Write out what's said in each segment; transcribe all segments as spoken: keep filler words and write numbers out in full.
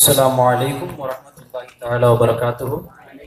அஸ்ஸலாமு அலைக்கும் வரஹ்மத்துல்லாஹி தஆலா வபரகாத்துஹு.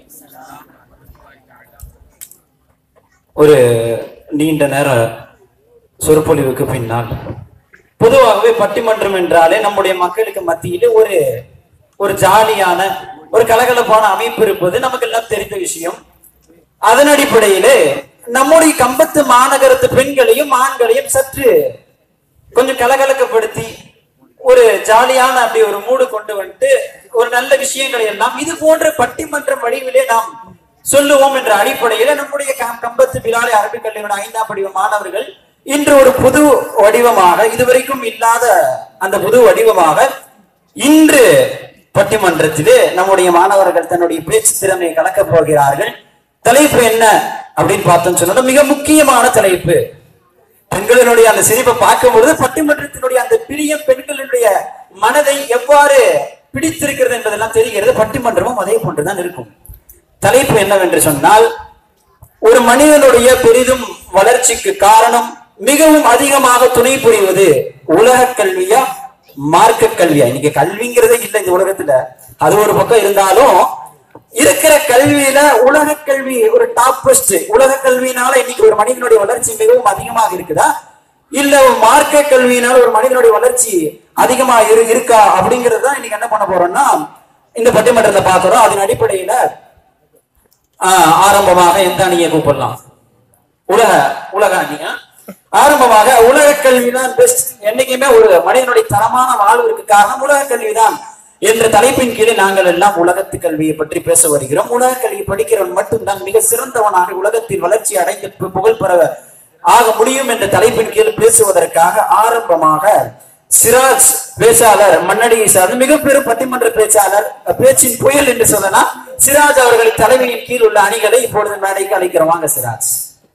ஒரு நீண்ட நேர சொற்பொழிவுக்கு பின்னால் பொதுவாகவே பட்டிமன்றம் என்றாலே நம்முடைய மக்களுக்கு மத்தியிலே ஒரு ஒரு ஜாலியான ஒரு கலகலப்பான அமைப்பு இருப்பது நமக்கு எல்லாம் தெரிந்த விஷயம். அதன் அடிப்படையிலே நம்முடைய கம்பத்து மாநகரத்து பெண்களையும் ஆண்களையும் சற்று கொஞ்சம் கலகலக்கப்படுத்தி ஒரு ஜாலியான அப்படி ஒரு மூடு கொண்டு வந்துட்டு ஒரு நல்ல விஷயங்களை எல்லாம் இது போன்ற பட்டிமன்றம் வடிவிலே நாம் சொல்லுவோம் என்ற அடிப்படையில நம்முடைய கம்பத்து பிலாலி அரபிக் கல்லூரியோட ஐந்தாம் படிவ மாணவர்கள் இன்று ஒரு புது வடிவமாக இதுவரைக்கும் இல்லாத அந்த புது வடிவமாக இன்று பட்டிமன்றத்திலே நம்முடைய மாணவர்கள் தன்னுடைய பேச்சு திறமையை கலக்கப் போகிறார்கள். தலைப்பு என்ன அப்படின்னு பார்த்தோம்னு சொன்னா மிக முக்கியமான தலைப்பு. பெண்களினுடைய அந்த சிரிப்பை பார்க்கும் பொழுது பட்டிமன்றத்தினுடைய அந்த பிரியம் பெண்களினுடைய மனதை எவ்வாறு பிடித்திருக்கிறது என்பதெல்லாம் தெரிகிறது. பட்டிமன்றமும் அதே போன்றுதான் இருக்கும். தலைப்பு என்னவென்று சொன்னால், ஒரு மனிதனுடைய பெரிதும் வளர்ச்சிக்கு காரணம் மிகவும் அதிகமாக துணை புரிவது உலக கல்வியா மார்க்க கல்வியா? இன்னைக்கு கல்விங்கிறதே இல்லை இந்த உலகத்துல. அது ஒரு பக்கம் இருந்தாலும் இருக்கிற கல்வியில உலக கல்வி ஒரு டாப்பஸ்ட். உலக கல்வியினால இன்னைக்கு ஒரு மனிதனுடைய வளர்ச்சி மிகவும் அதிகமாக இருக்குதா, இல்ல மார்க்க கல்வியினால ஒரு மனிதனுடைய வளர்ச்சி அதிகமா இரு இருக்கா அப்படிங்கிறது தான் இன்னைக்கு என்ன பண்ண போறோம்னா இந்த பட்டிமன்றத்தை பார்க்கிறோம். அதன் அடிப்படையில ஆஹ் ஆரம்பமாக எந்த அணியை கூப்பிடலாம்? உலக உலக அணியா? ஆரம்பமாக உலக கல்விதான் பெஸ்ட். என்னைக்குமே ஒரு மனிதனுடைய தரமான வாழ்வுக்கு காரணம் உலக கல்விதான் என்ற தலைப்பின் கீழே நாங்கள் எல்லாம் உலகத்து கல்வியை பற்றி பேச வருகிறோம். உலக கல்வி படிக்கிறவன் மட்டும்தான் மிக சிறந்தவனாக உலகத்தில் வளர்ச்சி அடைந்து புகழ் பெற ஆக முடியும் என்ற தலைப்பின் கீழ் பேசுவதற்காக ஆரம்பமாக சிராஜ் பேச்சாளர் மண்ணடியை சார்ந்த மிக பெரும் பட்டிமன்ற பேச்சாளர், பேச்சின் புயல் என்று சொல்லலாம், சிராஜ் அவர்களின் தலைமையின் கீழ் உள்ள அணிகளை இப்பொழுது மேடைக்கு அழைக்கிறோம். வாங்க சிராஜ்.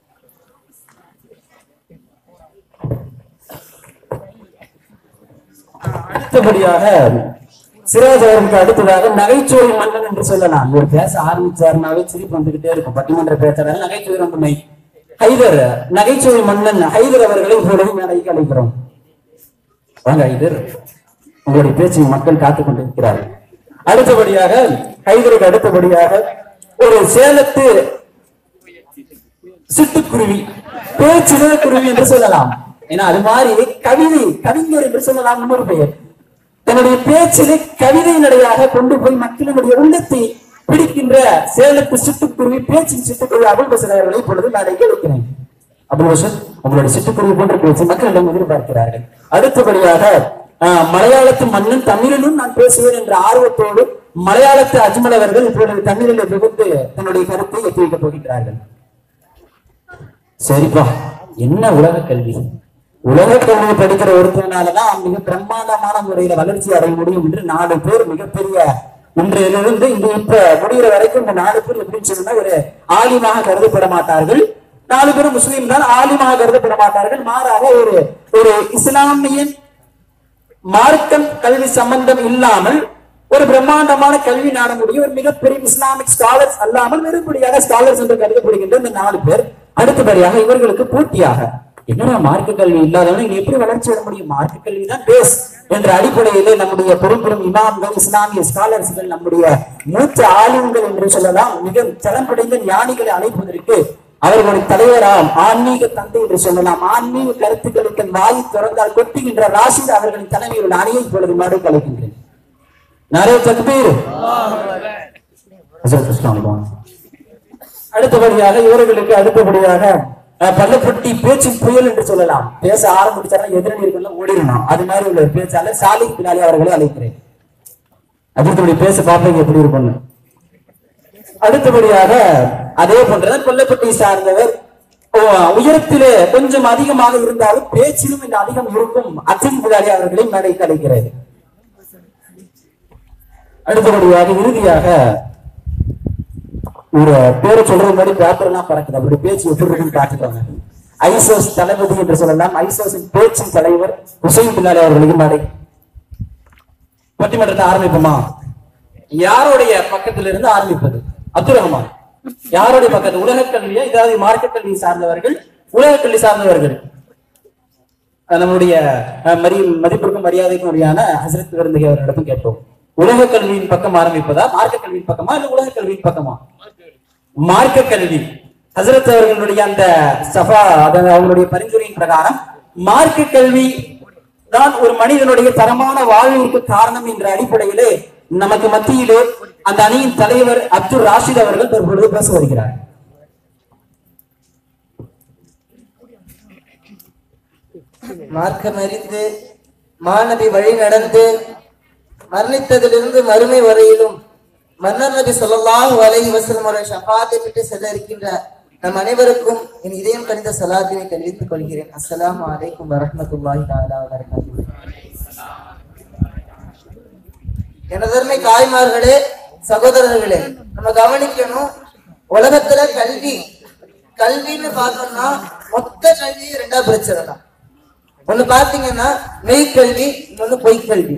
அடுத்தபடியாக சிராஜ் அவர்களுக்கு அடுத்ததாக நகைச்சுவை மன்னன் என்று சொல்லலாம். ஒரு பேச ஆரம்பிச்சாருனாவே சிரிப்பு வந்துகிட்டே இருக்கும். பட்டிமன்ற பேச்சாளர் நகைச்சுவை ரொம்ப ஹைதர், நகைச்சுவை மன்னன் ஹைதர் அவர்களை இப்பொழுது மேடைக்கு அழைக்கிறோம். வாங்க ஹைதர், உங்களுடைய பேச்சை மக்கள் காத்துக் கொண்டிருக்கிறார்கள். அடுத்தபடியாக ஹைதருக்கு அடுத்தபடியாக ஒரு சேலத்து சிட்டுக்குருவி, பேச்சு குருவி என்று சொல்லலாம். ஏன்னா அது மாதிரி கவிதை கவிஞர் என்று சொல்லலாம் இன்னொரு பெயர். தன்னுடைய பேச்சிலே கவிதை நடையாக கொண்டு போய் மக்களினுடைய உள்ளத்தை பிடிக்கின்ற சேலத்து சிட்டுக்குருவி, பேச்சின் சிட்டுக்குருவி அபுல் பசர் அவர்களை இப்பொழுது மேடைக்கு அழைக்கிறேன். அபுல் பசர், உங்களுடைய சிட்டுக்குருவி போன்ற பேச்சு மக்களிடம் எதிர்பார்க்கிறார்கள். அடுத்தபடியாக மலையாளத்து மன்னன் தமிழிலும் நான் பேசுவேன் என்ற ஆர்வத்தோடு மலையாளத்து அஜ்மல் அவர்கள் இப்பொழுது தமிழில் புகுந்து தன்னுடைய கருத்தை எத்தி வைக்கப் போகிறார்கள். சரிப்பா, என்ன உலக கல்வி? உலக கல்வி படிக்கிற ஒருத்தனாலதான் மிக பிரம்மாண்டமான முறையில வளர்ச்சி அடைய முடியும் என்று நாலு பேர் மிகப்பெரிய இன்றையிலிருந்து இங்க இப்ப முடிகிற வரைக்கும் இந்த நாலு பேர் எப்படின்னு சொன்னா ஒரு ஆலிமாக கருதப்பட மாட்டார்கள். நாலு பேரும் முஸ்லீம் தான், ஆலிமாக கருதப்பட மாட்டார்கள். மாறாக ஒரு ஒரு இஸ்லாமிய மார்க்கம் கல்வி சம்பந்தம் இல்லாமல் ஒரு பிரம்மாண்டமான கல்வி நாட முடியும் ஒரு மிகப்பெரிய இஸ்லாமிக் ஸ்காலர்ஸ் அல்லாமல் வெறுப்படியாக ஸ்காலர்ஸ் என்று கருதப்படுகின்ற இந்த நாலு பேர். அடுத்தபடியாக இவர்களுக்கு போட்டியாக என்னடா மார்க்க கல்வி இல்லாதவங்க இங்க எப்படி வளர்ச்சி வர முடியும்? மார்க்க கல்வி தான் பேஸ் என்ற அடிப்படையிலே நம்முடைய பெரும் பெரும் இமாம்கள், இஸ்லாமிய ஸ்காலர்ஸ்கள், நம்முடைய மூத்த ஆளுங்கள் என்று சொல்லலாம், மிக தரம்படைந்த ஞானிகளை அழைப்பதற்கு அவர்களுடைய தலைவராம் ஆன்மீக தந்தை என்று சொல்லலாம், ஆன்மீக கருத்துக்களுக்கு வாய் திறந்தால் கொட்டுகின்ற ராஷித் அவர்களின் தலைமையில் உள்ள அணியை இப்பொழுது மேடை கலைக்கின்றேன். நிறைய தக்பீர். அடுத்தபடியாக இவர்களுக்கு அடுத்தபடியாக பள்ளப்பட்டி பேச்சின் புயல் என்று சொல்லலாம். பேச ஆரம்பிச்சாலும் எதிரணிகள் ஓடிடணும். அது மாதிரி உள்ள பேச்சாளர் சாலிக் பிலாலி அவர்களை அழைக்கிறேன். அடுத்தபடி பேச பார்ப்பீங்க எப்படி இருக்கும். அடுத்தபடியாக அதே போன்றதான் கொல்லப்பட்டி சார்ந்தவர் உயரத்திலே கொஞ்சம் அதிகமாக இருந்தாலும் பேச்சிலும் இந்த அதிகம் இருக்கும் அச்சின் பிலாலி அவர்களை மேடைக்கு அழைக்கிறேன். அடுத்தபடியாக இறுதியாக ஒரு பேரை சொல்றது மாதிரி பேப்பர் எல்லாம் பறக்குது, அப்படி பேச்சு எப்படி இருக்குன்னு காட்டுறாங்க. ஐசோஸ் தளபதி என்று சொல்லலாம், ஐசோஸின் பேச்சின் தலைவர் ஹுசைன் பிலாலி அவர்களுக்கு மேடை. பட்டிமன்றத்தை ஆரம்பிப்போமா? யாருடைய பக்கத்துல இருந்து ஆரம்பிப்பது? அப்துல் ரஹ்மான். யாருடைய பக்கத்து? உலக கல்வியா, இதாவது மார்க்க கல்வி சார்ந்தவர்கள், உலக கல்வி சார்ந்தவர்கள். நம்முடைய மரி மதிப்பிற்கும் மரியாதைக்கும் உரியான ஹசரத் விருந்தகை அவர்களிடம் கேட்போம். உலக கல்வியின் பக்கம் ஆரம்பிப்பதா, மார்க்க கல்வியின் பக்கமா இல்ல உலக கல்வியின் பக்கமா? மார்க்க கல்வி. ஹசரத் அவர்களுடைய அந்த சஃபா அவங்களுடைய பரிந்துரையின் பிரகாரம் மார்க்க கல்வி தான் ஒரு மனிதனுடைய தரமான வாழ்விற்கு காரணம் என்ற அடிப்படையிலே நமக்கு மத்தியிலே அந்த அணியின் தலைவர் அப்துல் ராஷித் அவர்கள் தற்பொழுது பேச வருகிறார். மார்க்கம் அறிந்து மாநபி வழி நடந்து மரணித்ததிலிருந்து மறுமை வரையிலும் மன்னர் நபி ஸல்லல்லாஹு அலைஹி வஸல்லம் அவர்கள் ஷஃபாத்தை பெற்று செல்ல இருக்கின்ற நம் அனைவருக்கும் என் இதயம் கணிந்த சலாத்தினை தெரிவித்துக் கொள்கிறேன். அஸ்ஸலாமு அலைக்கும் வரஹ்மத்துல்லாஹி தஆலா வ பரகாத்துஹு. எனதர்மை தாய்மார்களே, சகோதரர்களே, நம்ம கவனிக்கணும். உலகத்துல கல்வி கல்வின்னு பார்த்தோம்னா மொத்த கல்வி ரெண்டா பிரிச்சிடலாம். ஒண்ணு பாத்தீங்கன்னா மெய்கல்வி, இன்னொன்னு பொய்க்கல்வி.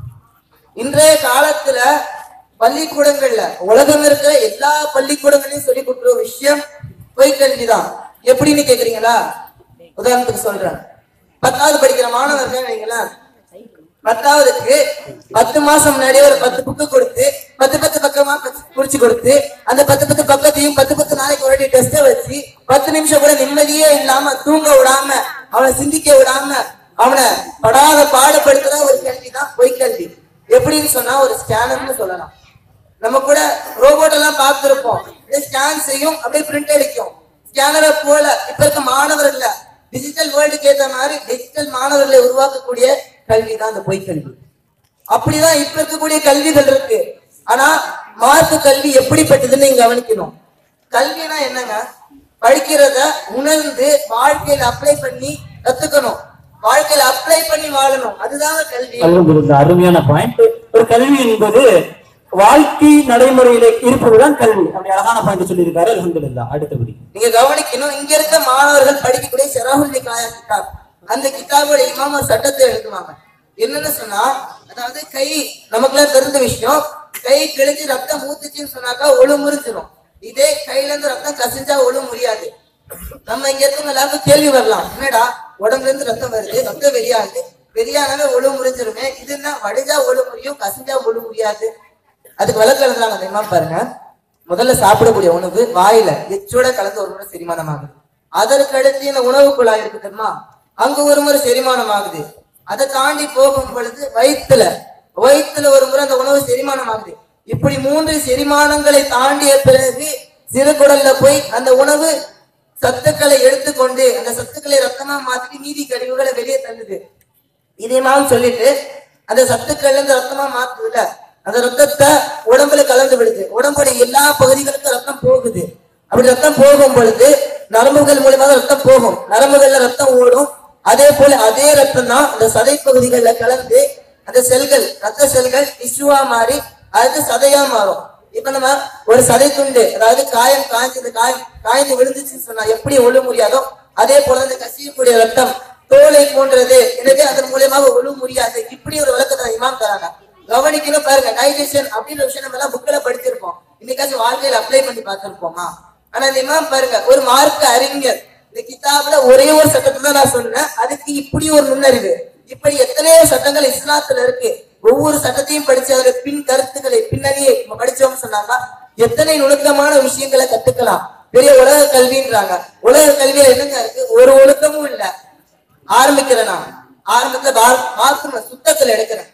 இன்றைய காலத்துல பள்ளிக்கூடங்கள்ல உலகம் இருக்கிற எல்லா பள்ளிக்கூடங்களையும் சொல்லி கொடுக்குற விஷயம் பொய்க்கல்விதான். எப்படின்னு கேக்குறீங்களா? உதாரணத்துக்கு சொல்றேன். பத்தாவது படிக்கிற மாணவர்கள் வைங்களா, பத்தாவதுக்கு பத்து மாசம் முன்னாடி ஒரு பத்து புக்கு கொடுத்து பத்து பத்து பக்கமா குறிச்சு கொடுத்து அந்த பத்து பத்து பக்கத்தையும் பத்து பத்து நாளைக்கு ஒரு டெஸ்ட வச்சு பத்து நிமிஷம் கூட நிம்மதியே இல்லாம தூங்க விடாம அவனை சிந்திக்க விடாம அவனை படாத பாடுபடுத்துற ஒரு கல்வி தான் பொய்க்கல்வி. எப்படின்னு சொன்னா ஒரு ஸ்கேனர்னு சொல்லலாம். நம்ம கூட ரோபோட் எல்லாம் பார்த்திருப்போம். ஸ்கேன் செய்யும், அப்படியே பிரிண்ட் அடிக்கும். ஸ்கேனரை போல இப்ப இருக்க மாணவர்கள டிஜிட்டல் வேர்ல்டுக்கு ஏற்ற மாதிரி டிஜிட்டல் மாணவர்களை உருவாக்கக்கூடிய கல்வி தான் அந்த பொய்க்கல்வி. அப்படிதான் இப்ப இருக்கக்கூடிய கல்விகள் இருக்கு. ஆனா மார்க்க கல்வி எப்படிப்பட்டதுன்னு நீங்க கவனிக்கணும். கல்வினா என்னங்க? படிக்கிறத உணர்ந்து வாழ்க்கையில அப்ளை பண்ணி கத்துக்கணும், வாழ்க்கையில அப்ளை பண்ணி வாழணும். அதுதான் கல்வி. அருமையான பாயிண்ட். ஒரு கல்வி என்பது வாழ்க்கை நடைமுறையில இருப்பதுதான் கல்வி. அப்படி அழகான பாயிண்ட் சொல்லி இருக்காரு. அல்ஹம்துலில்லாஹ். அடுத்தபடி நீங்க கவனிக்கணும். இங்க இருக்க மாணவர்கள் படிக்கக்கூடிய ஷரஹுல் நிகாயா கிதாப், அந்த கிதாபோட இமாம் ஒரு சட்டத்தை எழுதுவாங்க. என்னன்னு சொன்னா, அதாவது கை நமக்குலாம் தெரிஞ்ச விஷயம், கை கிழிஞ்சு ரத்தம் ஊத்துச்சுன்னு சொன்னாக்கா ஒழு முறிஞ்சிடும். இதே கையில இருந்து ரத்தம் கசிஞ்சா ஒழு முடியாது. நம்ம இங்க இருக்கவங்க எல்லாருக்கும் கேள்வி வரலாம், என்னடா உடம்புல இருந்து ரத்தம் வருது, ரத்தம் வெளியாகுது, வெளியானவே ஒழு முறிஞ்சிருமே, இது என்ன வடிஞ்சா ஒழு முறியும் கசிஞ்சா ஒழு முடியாது? அதுக்கு விளக்கம் எழுதுறாங்க தெரியுமா? பாருங்க, முதல்ல சாப்பிடக்கூடிய உணவு வாயில எச்சோட கலந்து ஒரு முறை செரிமானம் ஆகுது. அதற்கு அடுத்து இந்த உணவு குழாய் இருக்கு தெரியுமா, அங்க ஒரு முறை செரிமானம் ஆகுது. அதை தாண்டி போகும் பொழுது வயிற்றுல வயிற்றுல ஒரு முறை அந்த உணவு செரிமானம் ஆகுது. இப்படி மூன்று செரிமானங்களை தாண்டிய பிறகு சிறுகுடல்ல போய் அந்த உணவு சத்துக்களை எடுத்துக்கொண்டு அந்த சத்துக்களை ரத்தமா மாத்திட்டு மீதி கழிவுகளை வெளியே தள்ளுது. இதேமாவும் சொல்லிட்டு அந்த சத்துக்கள்ல இருந்து ரத்தமா மாத்துதுல, அந்த ரத்தத்தை உடம்புல கலந்து விடுது. உடம்புடைய எல்லா பகுதிகளுக்கும் ரத்தம் போகுது. அப்படி ரத்தம் போகும் பொழுது நரம்புகள் மூலமாக ரத்தம் போகும், நரம்புகள்ல ரத்தம் ஓடும். அதே போல அதே ரத்தம் தான் அந்த சதை பகுதிகள்ல கலந்து அந்த செல்கள் ரத்த செல்கள் டிஷ்யூவா மாறி அது சதையா மாறும். இப்ப நம்ம ஒரு சதை துண்டு, அதாவது காயம் காய்ஞ்சது காயம் காய்ந்து விழுந்துச்சுன்னு சொன்னா எப்படி ஒழு முடியாதோ அதே போல அந்த கசியக்கூடிய ரத்தம் தோலை போன்றது, எனவே அதன் மூலியமாக ஒழு முடியாது. இப்படி ஒரு விளக்கத்தை இமாம் தராங்க. கவனிக்கணும். பாருங்க, டைஜஷன் அப்படின்ற விஷயம் நம்ம எல்லாம் புக்ல படிச்சிருப்போம், இன்னைக்காச்சும் வாழ்க்கையில அப்ளை பண்ணி பார்த்திருப்போமா? ஆனா இந்த இமாம் பாருங்க, ஒரு மார்க்க அறிஞர் இந்த கிதாபுல ஒரே ஒரு சட்டத்தை தான் நான் சொன்னேன், அதுக்கு இப்படி ஒரு நுண்ணறிவு. இப்படி எத்தனையோ சட்டங்கள் இஸ்லாத்துல இருக்கு. ஒவ்வொரு சட்டத்தையும் படிச்சு அதோட பின் கருத்துக்களை பின்னணியை படிச்சோம்னு சொன்னாங்க எத்தனை நுணுக்கமான விஷயங்களை கத்துக்கலாம். பெரிய உலக கல்வின்றாங்க. உலக கல்வியில என்னங்க இருக்கு? ஒரு ஒழுக்கமும் இல்ல. ஆரம்பிக்கிறேன் நான் ஆரம்பத்துல பாத்ரூம்ல சுத்தத்துல எடுக்கிறேன்.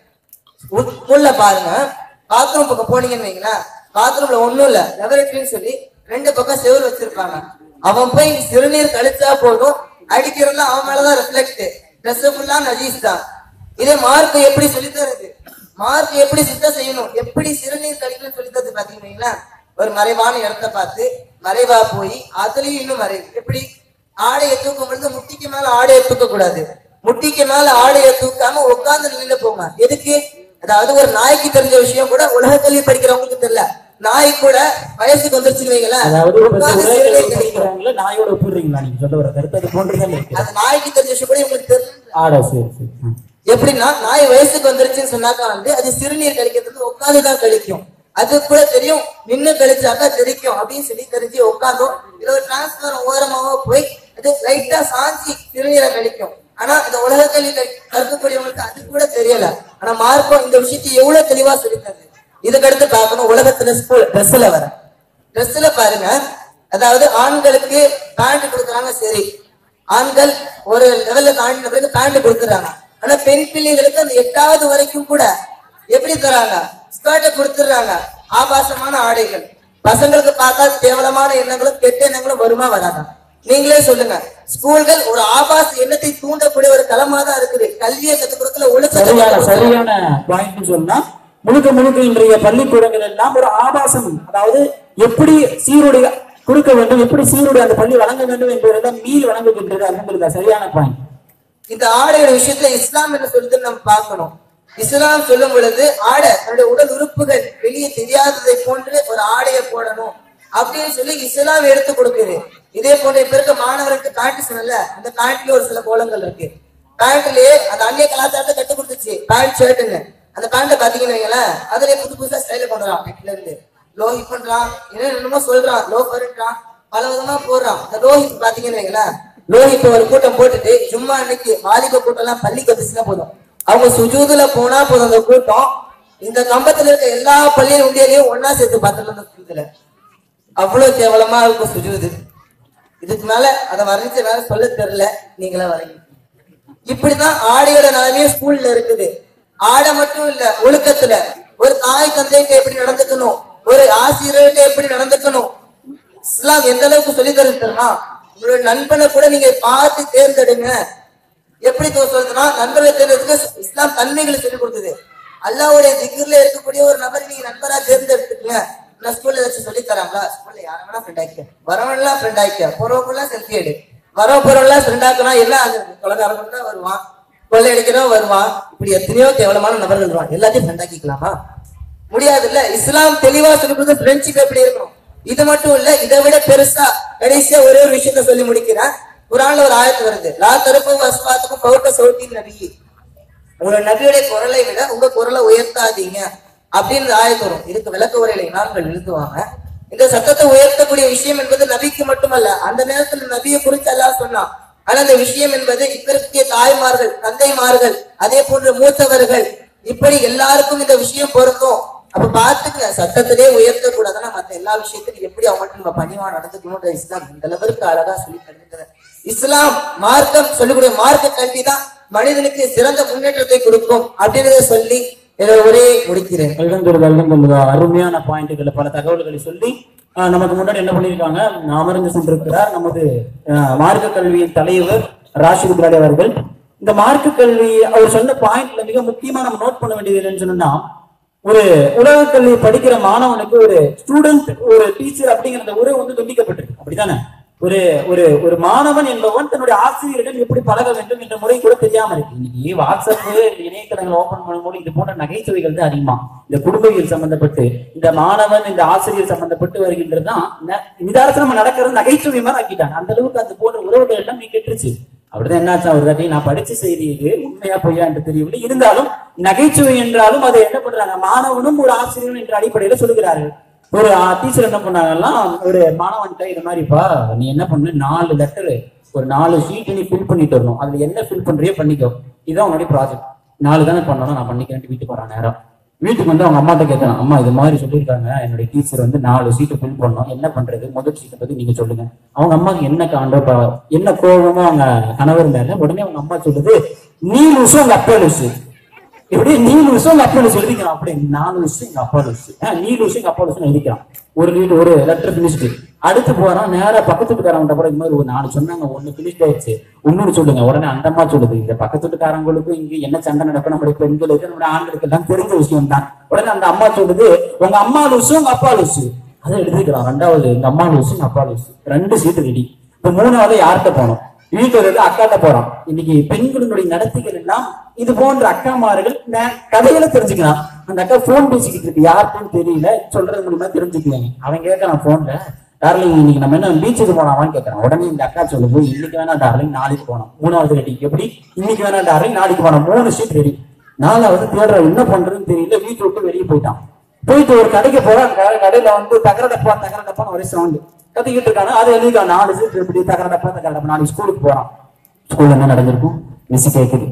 உள்ள பாருங்க, பாத்ரூம் பக்கம் போனீங்கன்னு வைங்களேன், பாத்ரூம்ல ஒண்ணும் இல்ல, லெபரேட்டரின்னு சொல்லி ரெண்டு பக்கம் செவுரு வச்சிருப்பாங்க. அவன் போய் சிறுநீர் கழிச்சா போதும், அடிக்கிறதுல அவன் மேலதான் ரிஃப்ளெக்ட், ட்ரெஸ் ஃபுல்லா நஜீஸ் தான். இதே மார்க் எப்படி சொல்லித்தருது, மார்க் எப்படி சுத்தம் செய்யணும், எப்படி சிறுநீர் கழிக்கணும்னு சொல்லித்தருது பாத்தீங்கன்னா, ஒரு மறைவான இடத்த பார்த்து மறைவா போய் அதுலயும் இன்னும் மறைவு. எப்படி ஆடையை தூக்கும் பொழுது முட்டிக்கு மேல ஆடையை தூக்க கூடாது, முட்டிக்கு மேல ஆடையை தூக்காம உட்கார்ந்து நிலையில போங்க. எதுக்கு? அதாவது ஒரு நாய்க்கு தெரிஞ்ச விஷயம் கூட உலக கல்வி படிக்கிறவங்களுக்கு தெரியல. நாய் கூட வயசுக்கு வந்துருச்சுன்னு வைங்களேன், நாயோட ஒப்பிடுறீங்களா நீங்க சொல்ல வர கருத்து? அது போன்றுதான் இருக்கு. அது நாய்க்கு தெரிஞ்ச விஷயம் கூட உங்களுக்கு தெரியல. எப்படின்னா, நாய் வயசுக்கு வந்துருச்சுன்னு சொன்னாக்கா வந்து அது சிறுநீர் கழிக்கிறது உட்காந்துதான் கழிக்கும். அது கூட தெரியும், நின்று கழிச்சாக்கா தெரிக்கும் அப்படின்னு சொல்லி தெரிஞ்சு உட்காந்தும் இது ஒரு டிரான்ஸ்பர் ஓரமாவோ போய் அது லைட்டா சாஞ்சி சிறுநீரை கழிக்கும். ஆனா இந்த உலக கல்வி கற்கக்கூடியவங்களுக்கு அது கூட தெரியல. ஆனா மார்க்கம் இந்த விஷயத்தை எவ்வளவு தெளிவா சொல்லித்தது. இதுக்கடுத்து பார்க்கணும் உலகத்துல ஸ்கூல் ட்ரெஸ்ல வர ட்ரெஸ்ல பாருங்க. அதாவது ஆண்களுக்கு பேண்ட் கொடுக்குறாங்க, சரி ஆண்கள் ஒரு லெவல்ல தாண்டின பிறகு பேண்ட் கொடுத்துறாங்க. ஆனா பெண் பிள்ளைகளுக்கு அந்த எட்டாவது வரைக்கும் கூட எப்படி தராங்க, ஸ்கர்ட்டை கொடுத்துடுறாங்க. ஆபாசமான ஆடைகள். பசங்களுக்கு பார்த்தா கேவலமான எண்ணங்களும் கெட்ட எண்ணங்களும் வருமா வராதா? நீங்களே சொல்லுங்க. ஸ்கூல்கள் ஒரு ஆபாச எண்ணத்தை தூண்டக்கூடிய ஒரு களமா தான் இருக்குது. கல்வியை கற்றுக் கொடுக்கல, ஒழுக்க சரியான பாயிண்ட் சொன்னா முழுக்க முழுக்க இன்றைய பள்ளிக்கூடங்கள் எல்லாம் ஒரு ஆபாசம், அதாவது எப்படி சீருடைய கொடுக்க வேண்டும், எப்படி சீருடைய அந்த பள்ளி வழங்க வேண்டும் என்பதெல்லாம் மீறி வழங்குகின்றது. அப்படிங்கிறதா சரியான பாயிண்ட். இந்த ஆடையோட விஷயத்துல இஸ்லாம் என்ன சொல்லுது நம்ம பார்க்கணும். இஸ்லாம் சொல்லும் பொழுது ஆடை தன்னுடைய உடல் உறுப்புகள் வெளியே தெரியாததை போன்று ஒரு ஆடையை போடணும் அப்படின்னு சொல்லி இஸ்லாம் எடுத்து கொடுக்குது. இதே போன்ற இப்ப இருக்க மாணவருக்கு பேண்ட் சொன்னல, அந்த பேண்ட்ல ஒரு சில கோலங்கள் இருக்கு. பேண்ட்லயே அந்த அந்நிய கலாச்சாரத்தை கட்டு கொடுத்துச்சு பேண்ட் ஷர்ட்னு. அந்த பேண்ட பாத்தீங்கன்னு வைங்களேன், அதுலயே புது புதுசா ஸ்டைல கொண்டுறான். நெட்ல இருந்து லோஹிப் பண்றான், என்ன என்னமோ சொல்றான், லோஃபர்ன்றான், பல விதமா போடுறான். இந்த லோஹிப் பாத்தீங்கன்னு வைங்களேன், லோஹிப் ஒரு கூட்டம் போட்டுட்டு சும்மா இன்னைக்கு வாலிப கூட்டம் எல்லாம் பள்ளிக்கு வந்துச்சுன்னா போதும், அவங்க சுஜூதுல போனா போதும் அந்த கூட்டம் இந்த கம்பத்துல இருக்க எல்லா பள்ளியும் உண்டியிலையும் ஒன்னா சேர்த்து பார்த்துட்டு அந்த சுஜூதுல அவ்வளவு கேவலமா இருக்கும் சுஜூது. இதுக்கு மேல அதை வரைஞ்சனால சொல்ல தெரியல, நீங்களா வரைங்க. இப்படிதான் ஆடையோட நிலைமையும் ஸ்கூல்ல இருக்குது. ஆடை மட்டும் இல்ல, ஒழுக்கத்துல ஒரு தாய் தந்தைக்கு எப்படி நடந்துக்கணும், ஒரு ஆசிரியர்கிட்ட எப்படி நடந்துக்கணும், இஸ்லாம் எந்த அளவுக்கு சொல்லி தருது தெரியுமா? உங்களோட நண்பனை கூட நீங்க பார்த்து தேர்ந்தெடுங்க. எப்படி சொல்றதுன்னா, நண்பர்களை தேர்ந்தெடுக்க இஸ்லாம் தன்மைகளை சொல்லி கொடுத்தது. அல்லாஹ்வுடைய திக்ர்ல இருக்கக்கூடிய ஒரு நபரை நீங்க நண்பரா தேர்ந்தெடுத்துக்கங்க. நான் ஸ்கூல்ல ஏதாச்சும் சொல்லி தராங்களா? ஸ்கூல்ல யாரை வேணா ஃப்ரெண்ட் ஆயிக்க, வரவன்லாம் ஃப்ரெண்ட் ஆயிக்க, போறவங்கலாம் செல்ஃபி எடு. வர போறவங்கலாம் ஃப்ரெண்ட் ஆக்கலாம், என்ன ஆகுது? கொலைகாரன் தான் வருவான், கொள்ளை அடிக்கிறவன் வருவான், இப்படி எத்தனையோ கேவலமான நபர்கள் வருவான். எல்லாத்தையும் ஃப்ரெண்ட் ஆக்கிக்கலாமா? முடியாது இல்ல. இஸ்லாம் தெளிவா சொல்லி கொடுத்து ஃப்ரெண்ட்ஷிப் எப்படி இருக்கணும். இது மட்டும் இல்ல, இதை விட பெருசா கடைசியா ஒரே ஒரு விஷயத்த சொல்லி முடிக்கிறேன். குர்ஆன்ல ஒரு ஆயத்து வருது, லா தரப்பு அஸ்வாத்துக்கும் பௌத்த சௌத்தின் நபி, உங்க நபியுடைய குரலை விட உங்க குரலை உயர்த்தாதீங்க அப்படின்னு ஆயத்து வரும். இதுக்கு விளக்க உரையில இமாம்கள் எழுதுவாங்க. இந்த சத்தத்தை உயர்த்தக்கூடிய விஷயம் என்பது நபிக்கு மட்டுமல்ல, அந்த நேரத்துல நபியை குறித்து அல்லாஹ் சொன்னான். ஆனா அந்த விஷயம் என்பது இப்ப இருக்க தாய்மார்கள், தந்தைமார்கள், அதே போன்று மூத்தவர்கள், இப்படி எல்லாருக்கும் இந்த விஷயம் பொருந்தும். அப்ப பாத்துக்க, சத்தத்திலே உயர்த்த கூடாதுன்னா மத்த எல்லா விஷயத்திலும் எப்படி அவங்கள்ட்ட நம்ம பணிவா நடந்துக்கணும்ன்ற இஸ்லாம் இந்த அளவிற்கு அழகா சொல்லி தருகிறது. இஸ்லாம் மார்க்கம் சொல்லக்கூடிய மார்க்க கல்விதான் மனிதனுக்கு சிறந்த முன்னேற்றத்தை கொடுக்கும் அப்படின்றத சொல்லி ஒரே முடிக்கிறேன். அருமையான பாயிண்ட்களை, பல தகவல்களை சொல்லி நமக்கு முன்னாடி என்ன பண்ணிருக்காங்க, அமர்ந்து சென்றிருக்கிறார் நமது மார்க்க கல்வியின் தலைவர் ராஷித் பிலாலி அவர்கள். இந்த மார்க்க கல்வி அவர் சொன்ன பாயிண்ட்ல மிக முக்கியமா நம்ம நோட் பண்ண வேண்டியது என்னன்னு சொன்னா, ஒரு உலக கல்வி படிக்கிற மாணவனுக்கு ஒரு ஸ்டூடெண்ட் ஒரு டீச்சர் அப்படிங்கிற உறவு வந்து துண்டிக்கப்பட்டிருக்கு. அப்படித்தானே? ஒரு ஒரு ஒரு மாணவன் என்பவன் தன்னுடைய ஆசிரியரிடம் எப்படி பழக வேண்டும் என்ற முறை கூட தெரியாம இருக்கு. இன்னைக்கு வாட்ஸ்அப் இணையதளங்கள் ஓபன் பண்ணும்போது இது போன்ற நகைச்சுவைகள் தான் அதிகமா இந்த குடும்பவியல் சம்பந்தப்பட்டு இந்த மாணவன் இந்த ஆசிரியர் சம்பந்தப்பட்டு வருகின்றதுதான் நிதானமா நடக்கிறது நகைச்சுவை மாதிரி ஆக்கிட்டாங்க. அந்த அளவுக்கு அது போன்ற உறவுகள் எல்லாம் நீ கெட்டுருச்சு. அப்படிதான் என்னாச்சு ஒரு தாட்டி நான் படிச்ச செய்தி இது உண்மையா பொய்யா என்று தெரியவில்லை. இருந்தாலும் நகைச்சுவை என்றாலும் அதை என்ன பண்றாங்க, மாணவனும் ஒரு ஆசிரியரும் என்ற அடிப்படையில சொல்லுகிறார்கள். ஒரு டீச்சர் என்ன பண்ணாங்கன்னா, ஒரு மாணவன்கிட்ட இது மாதிரிப்பா நீ என்ன பண்ணு, நாலு லெட்டரு ஒரு நாலு ஷீட் நீ ஃபில் பண்ணிட்டு வரணும், அதுல என்ன ஃபில் பண்றியோ பண்ணிக்கோ, இதுதான் உன்னுடைய ப்ராஜெக்ட், நாலு தானே பண்ணணும், நான் பண்ணிக்கிறேன். வீட்டுக்கு வரான் நேரம், வீட்டுக்கு வந்து அவங்க அம்மாட்ட கேட்கறான், அம்மா இது மாதிரி சொல்லியிருக்காங்க என்னுடைய டீச்சர் வந்து நாலு சீட்டு ஃபில் பண்ணணும், என்ன பண்றது, முதல் சீட்டை பத்தி நீங்க சொல்லுங்க. அவங்க அம்மாவுக்கு என்ன காண்டோ என்ன கோபமோ அவங்க கணவர் மேல, உடனே அவங்க அம்மா சொல்லுது, நீ லூசு உங்க அப்பா லூசு, இப்படி நீ லூசு உங்க அப்பா லூசு எழுதிக்கிறான். அப்படி நான் லூசு எங்க அப்பா லூசு, நீ லூசு எங்க அப்பா லூசுன்னு எழுதிக்கிறான். ஒரு வீட்டு ஒரு லெட்டர் பினிஷ்டு. அடுத்து போறான் நேரா பக்கத்து வீட்டுக்காரங்கிட்ட கூட இது மாதிரி ஒரு நாலு சொன்னாங்க, ஒண்ணு பினிஷ்ட் ஆயிடுச்சு, இன்னொன்னு சொல்லுங்க. உடனே அந்த அம்மா சொல்லுது, இந்த பக்கத்து வீட்டுக்காரங்களுக்கும் இங்க என்ன சண்டை நடக்கும், நம்முடைய பெண்களுக்கு நம்முடைய ஆண்களுக்கு எல்லாம் தெரிஞ்ச விஷயம் தான். உடனே அந்த அம்மா சொல்லுது, உங்க அம்மா லூசு உங்க அப்பா லூசு, அதை எழுதிக்கலாம். ரெண்டாவது எங்க அம்மா லூசு எங்க அப்பா லூசு, ரெண்டு சீட்டு ரெடி. இப்ப மூணாவது யார்கிட்ட போனோம், வீட்டுல இருந்து அக்காட்ட போறோம். இன்னைக்கு பெண்களுடைய நடத்தைகள் எல்லாம் இது போன்ற அக்காமார்கள் கதையில தெரிஞ்சுக்கலாம். அந்த அக்கா போன் பேசிக்கிட்டு இருக்கு, யாருக்கும் தெரியல, சொல்றது மூலமா தெரிஞ்சுக்குவாங்க. அவன் கேட்கறான் போன்ல, டார்லிங் இன்னைக்கு நம்ம என்ன பீச்சுக்கு போனாவான்னு கேட்கறான். உடனே இந்த அக்கா சொல்லுது, இன்னைக்கு வேணா டார்லிங் நாளைக்கு போனோம். மூணாவது ரெடி. எப்படி இன்னைக்கு வேணா டார்லிங் நாளைக்கு போனோம், மூணு சீட் ரெடி. நாலாவது தேடுற என்ன பண்றதுன்னு தெரியல, வீட்டு விட்டு வெளியே போயிட்டான். போயிட்டு ஒரு கடைக்கு போறான், கடையில வந்து தகர டப்பா தகர டப்பான்னு ஒரே சவுண்டு கத்திக்கிட்டு இருக்காங்க. அது எழுதிக்கா நாலு சீட் எப்படி தகர டப்பா தகர டப்பா. நாளைக்கு ஸ்கூலுக்கு போறான். ஸ்கூல்ல என்ன நடந்திருக்கும், மிஸ் கேட்குது,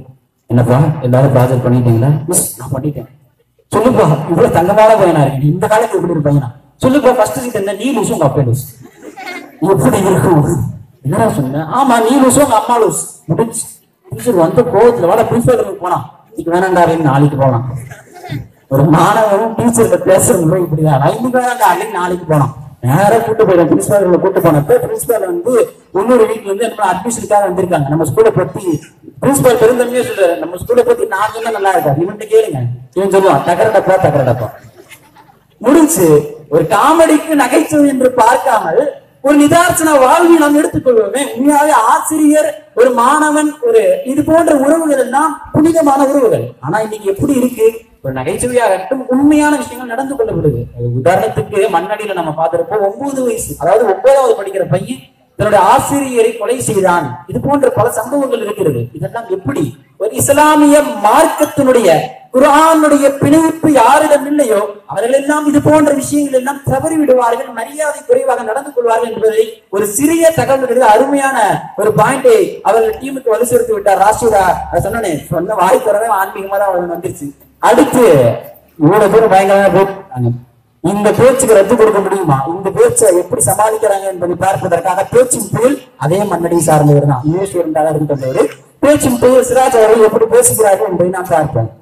என்னப்பா எல்லாரும் ப்ராஜெக்ட் பண்ணிட்டீங்களா? மிஸ் நான் பண்ணிட்டேன். சொல்லுப்பா இவ்வளவு தங்கமான பையனா இருக்கு, இந்த காலத்துல எப்படி ஒரு பையனா? சொல்லுப்பா ஃபர்ஸ்ட் சீட் என்ன? நீ லூஸ் உங்க அப்பா லூஸ். எப்படி இருக்கும்? என்னடா சொன்ன? ஆமா நீ லூஸ் உங்க அம்மா லூஸ். முடிஞ்சு பிரின்சிபல் வந்து கோவத்துல வாட பிரின்சிபல் ரூமுக்கு போனா இன்னைக்கு வேணாண்டா அப்படின்னு நாளைக்கு போனான். ஒரு மாணவரும் டீச்சர்கிட்ட பேசுறது இப்படிதான் இன்னைக்கு வேணாண்டா அப்படின்னு நாளைக்கு போனான். நேரம் கூட்டு போயிடும் பிரின்சிபால் கூட்டு போனப்ப பிரின்சிபால் வந்து இன்னொரு வீட்டுல இருந்து நம்ம அட்மிஷனுக்காக வந்திருக்காங்க. நம்ம ஸ்கூலை பத்தி பிரின்சிபால் பெருந்தன்மையா சொல்றாரு, நம்ம ஸ்கூலை பத்தி நான் சொன்னா நல்லா இருக்காது, இவன்ட்டு கேளுங்க. இவன் சொல்லுவான் தகரடப்பா தகரடப்பா. முடிஞ்சு ஒரு காமெடிக்கு நகைச்சுவை என்று பார்க்காமல் ஒரு நிதார்சன வாழ்வை நாம் எடுத்துக்கொள்வோமே. உண்மையாவே ஆசிரியர் ஒரு மாணவன் ஒரு இது போன்ற உறவுகள் எல்லாம் புனிதமான உறவுகள். ஆனா இன்னைக்கு எப்படி இருக்கு? ஒரு நகைச்சுவையாகட்டும் உண்மையான விஷயங்கள் நடந்து கொள்ளப்படுது. உதாரணத்துக்கு மண்ணடியில நம்ம பார்த்திருப்போம், ஒன்பது வயசு அதாவது ஒன்பதாவது படிக்கிற பையன் தன்னுடைய ஆசிரியரை கொலை செய்தான். இது போன்ற பல சம்பவங்கள் இருக்கிறது. இதெல்லாம் எப்படி ஒரு இஸ்லாமிய மார்க்கத்தினுடைய குர்ஆனுடைய பிணைப்பு யாரிடம் இல்லையோ அவர்கள் எல்லாம் இது போன்ற விஷயங்கள் எல்லாம் தவறி விடுவார்கள், மரியாதை குறைவாக நடந்து கொள்வார்கள் என்பதை ஒரு சிறிய தகவல் அருமையான ஒரு பாயிண்டை அவர்கள் டீமுக்கு வலுசெலுத்தி விட்டார் ராஷிதா. சொன்னே சொன்ன வாய் தரவே ஆன்மீகமா தான் அவர்கள் வந்துருச்சு. அடுத்து இவ்வளவு பேர் பயங்கரமா போட்டாங்க. இந்த பேச்சுக்கு ரத்து கொடுக்க முடியுமா? இந்த பேச்சை எப்படி சமாளிக்கிறாங்க என்பதை பார்ப்பதற்காக பேச்சின் புயல் அதே மன்னடி சார்ந்தவர் தான் ஈஸ்வரன் இருக்கின்றவர். பேச்சின் புயல் சிராஜ் அவர்கள் எப்படி பேசுகிறார்கள் என்பதை நாம் பார்ப்போம்.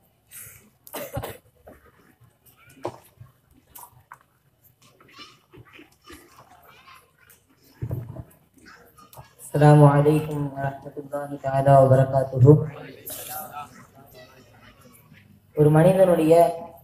அஸ்ஸலாமு அலைக்கும் வரஹ்மத்துல்லாஹி தஆலா வ பரகாத்துஹு. ஒரு மனிதனுடைய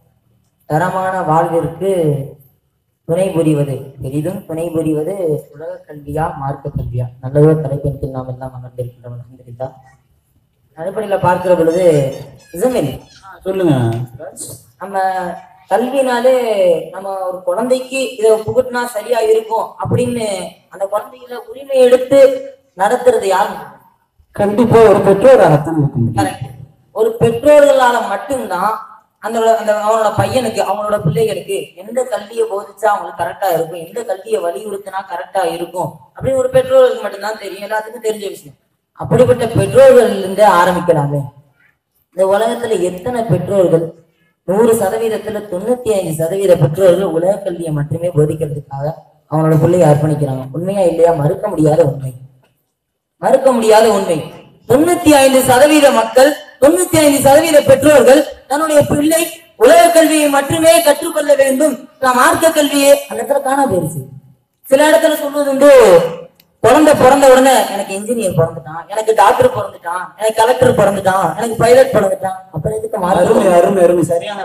தரமான வாழ்விற்கு துணை புரிவது பெரிதும் துணை புரிவது உலக கல்வியா மார்க்க கல்வியா? நல்லதோ தலைப்பின் கீழ் நாம் எல்லாம் அமர்ந்திருக்கின்றோம். அல்ஹம்துலில்லாஹ். அடிப்படையில பார்க்கிற பொழுது இஸ்மாயில் சொல்லுங்க. நம்ம கல்வினாலே நம்ம ஒரு குழந்தைக்கு இதை புகுட்டினா சரியா இருக்கும் அப்படின்னு அந்த குழந்தைகளை உரிமை எடுத்து நடத்துறது யாரு? கண்டிப்பா ஒரு பெற்றோராகத்தான் இருக்க முடியும். ஒரு பெற்றோர்களால மட்டும்தான் அந்த அந்த அவனோட பையனுக்கு அவங்களோட பிள்ளைகளுக்கு எந்த கல்வியை போதிச்சா அவங்களுக்கு கரெக்டா இருக்கும், எந்த கல்வியை வலியுறுத்தினா கரெக்டா இருக்கும் அப்படின்னு ஒரு பெற்றோர்களுக்கு மட்டும்தான் தெரியும், எல்லாத்துக்கும் தெரிஞ்ச விஷயம். அப்படிப்பட்ட பெற்றோர்கள் இருந்து ஆரம்பிக்கலாமே. இந்த உலகத்துல எத்தனை பெற்றோர்கள் நூறு சதவீதத்துல தொண்ணூத்தி ஐந்து சதவீத பெற்றோர்கள் உலக கல்வியை மட்டுமே போதிக்கிறதுக்காக அவனோட பிள்ளையை அர்ப்பணிக்கிறாங்க. உண்மையா இல்லையா? மறுக்க முடியாத உண்மை, மறுக்க முடியாத உண்மை. தொண்ணூத்தி ஐந்து சதவீத மக்கள், தொண்ணூத்தி ஐந்து சதவீத பெற்றோர்கள் தன்னுடைய பிள்ளை உலக கல்வியை மட்டுமே கற்றுக்கொள்ள வேண்டும், நான் மார்க்க கல்வியே அந்த இடத்துல காண போயிருச்சு. சில இடத்துல சொல்வது உண்டு, குழந்தை பிறந்த உடனே எனக்கு இன்ஜினியர் பிறந்துட்டான், எனக்கு டாக்டர் பிறந்துட்டான், எனக்கு கலெக்டர் பிறந்துட்டான், எனக்கு பைலட் பிறந்துட்டான், அப்புறம் எதுக்கு மார்க்க? சரியான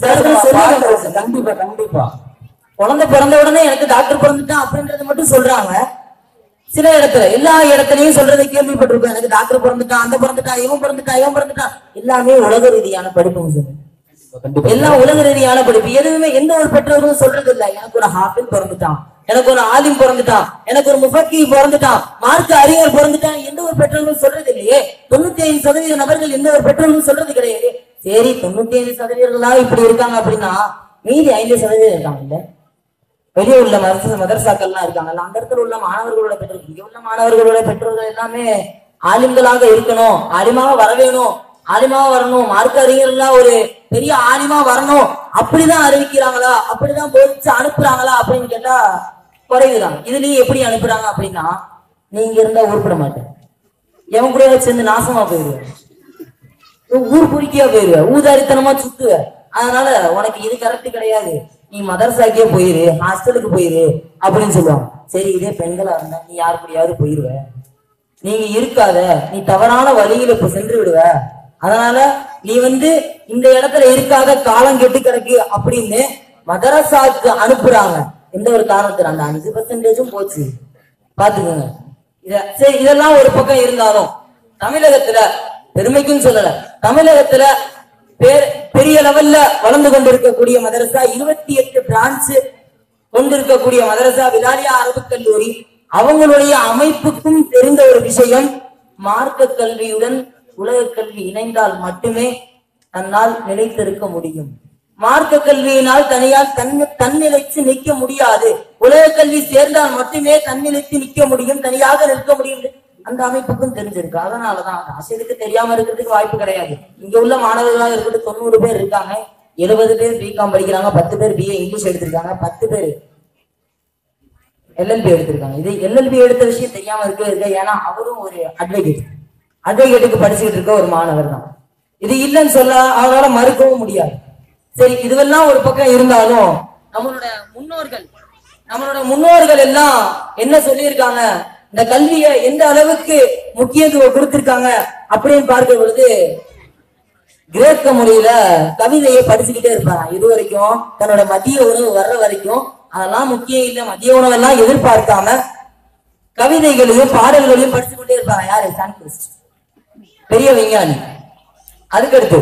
கண்டிப்பா கண்டிப்பா குழந்தை பிறந்த உடனே எனக்கு டாக்டர் பிறந்துட்டான் அப்படின்றத மட்டும் சொல்றாங்க. சில இடத்துல, எல்லா இடத்துலயும் சொல்றதை கேள்விப்பட்டிருக்கோம், எனக்கு டாக்டர் பிறந்துட்டான், அந்த பிறந்துட்டான், இவன் பிறந்துட்டான், இவன் பிறந்துட்டான். எல்லாமே உலக ரீதியான படிப்பு, எல்லாம் உலக ரீதியான படிப்பு. எதுவுமே எந்த ஒரு பெற்றோரும் சொல்றது இல்லை, எனக்கு ஒரு ஹாஃபில் பிறந்துட்டான், எனக்கு ஒரு ஆலிம் பிறந்துட்டான், எனக்கு ஒரு முஃபக்கி பிறந்துட்டான், மார்க்க அறிஞர் பிறந்துட்டான், எந்த ஒரு பெற்றோரும் சொல்றது இல்லையே. தொண்ணூத்தி ஐந்து சதவீத நபர்கள் எந்த ஒரு பெற்றோரும் சொல்றது கிடையாது. சரி, தொண்ணூத்தி ஐந்து சதவீதங்களா இப்படி இருக்காங்க அப்படின்னா மீதி ஐந்து சதவீதம் இருக்காங்க இல்ல, வெளியே உள்ள மதரசா மதரசாக்கள்லாம் இருக்காங்கல்ல, அந்த இடத்துல உள்ள மாணவர்களோட பெற்றோர்கள், இங்க உள்ள மாணவர்களோட பெற்றோர்கள் எல்லாமே ஆலிம்களாக இருக்கணும், ஆலிமாக வர வேணும், ஆலிமாக வரணும், மார்க்க அறிஞர்கள்லாம் ஒரு பெரிய ஆலிமா வரணும் அப்படிதான் அறிவிக்கிறாங்களா, அப்படிதான் போதிச்சு அனுப்புறாங்களா அப்படின்னு கேட்டா குறைவுதான். இதுலயும் எப்படி அனுப்புறாங்க அப்படின்னா, நீங்க இருந்தா உருப்பிட மாட்டேன், எவன் கூட சேர்ந்து நாசமா போயிடுவேன், ஊர் குறிக்கியா போயிடுவேன், ஊதாரித்தனமா சுத்துவ, அதனால உனக்கு இது கரெக்ட் கிடையாது, நீ மதரசாக்கே போயிரு, ஹாஸ்டலுக்கு போயிரு அப்படின்னு சொல்லுவாங்க. சரி, இதே பெண்களா இருந்தா நீ யாரு கூடயாவது போயிருவ, நீங்க இருக்காத, நீ தவறான வழியில இப்ப சென்று விடுவ, அதனால நீ வந்து இந்த இடத்துல இருக்காத, காலம் கெட்டு கிடக்கு அப்படின்னு மதரசாக்கு அனுப்புறாங்க. எந்த ஒரு காரணத்துல அந்த அஞ்சு பர்சன்டேஜும் போச்சு பாத்துக்கோங்க. இத சரி, இதெல்லாம் ஒரு பக்கம் இருந்தாலும் தமிழகத்துல பெருமைக்கும் சொல்லல, தமிழகத்துல பேர் பெரிய லெவல்ல வளர்ந்து கொண்டிருக்கக்கூடிய மதரசா, இருபத்தி எட்டு பிரான்ச் கொண்டிருக்கக்கூடிய மதரசா விலாலியா அரபு கல்லூரி, அவங்களுடைய அமைப்புக்கும் தெரிந்த ஒரு விஷயம், மார்க்க கல்வியுடன் உலக கல்வி இணைந்தால் மட்டுமே தன்னால் நிலைத்திருக்க முடியும். மார்க்க கல்வியினால் தனியால் தன் தன்னிலைத்து நிற்க முடியாது. உலக கல்வி சேர்ந்தால் மட்டுமே தன்னிலைத்து நிற்க முடியும், தனியாக நிற்க முடியும். அந்த அமைப்புக்கும் தெரிஞ்சிருக்கு. அதனாலதான் ஆசிரியருக்கு தெரியாம இருக்கிறதுக்கு வாய்ப்பு கிடையாது. இங்க உள்ள மாணவர்களாக இருக்கிறது தொண்ணூறு பேர் இருக்காங்க. எழுபது பேர் பிகாம் படிக்கிறாங்க, பத்து பேர் பிஏ இங்கிலீஷ் எடுத்திருக்காங்க, பத்து பேர் எல்எல்பி எடுத்திருக்காங்க. இது எல்எல்பி எடுத்த விஷயம் தெரியாம இருக்க இருக்க ஏன்னா அவரும் ஒரு அட்வொகேட் அட்வொகேட்டுக்கு படிச்சுக்கிட்டு இருக்க ஒரு மாணவர் தான். இது இல்லைன்னு சொல்ல அவரால் மறுக்கவும் முடியாது. சரி, இதுவெல்லாம் ஒரு பக்கம் இருந்தாலும் நம்மளோட முன்னோர்கள் நம்மளோட முன்னோர்கள் எல்லாம் என்ன சொல்லியிருக்காங்க, இந்த கல்வியை எந்த அளவுக்கு முக்கியத்துவம் கொடுத்திருக்காங்க அப்படின்னு பார்க்க பொழுது கிரேக்க மொழியில கவிதையை படிச்சுக்கிட்டே இருப்பாங்க. இது வரைக்கும் தன்னோட மதிய உணவு வர்ற வரைக்கும் அதெல்லாம் முக்கியம் இல்லை, மதிய உணவெல்லாம் எதிர்பார்க்காம கவிதைகளையும் பாடல்களையும் படிச்சு கொண்டே இருப்பாங்க. யாரு? சான்கிரிஸ்ட், பெரிய விஞ்ஞானி. அதுக்கடுத்து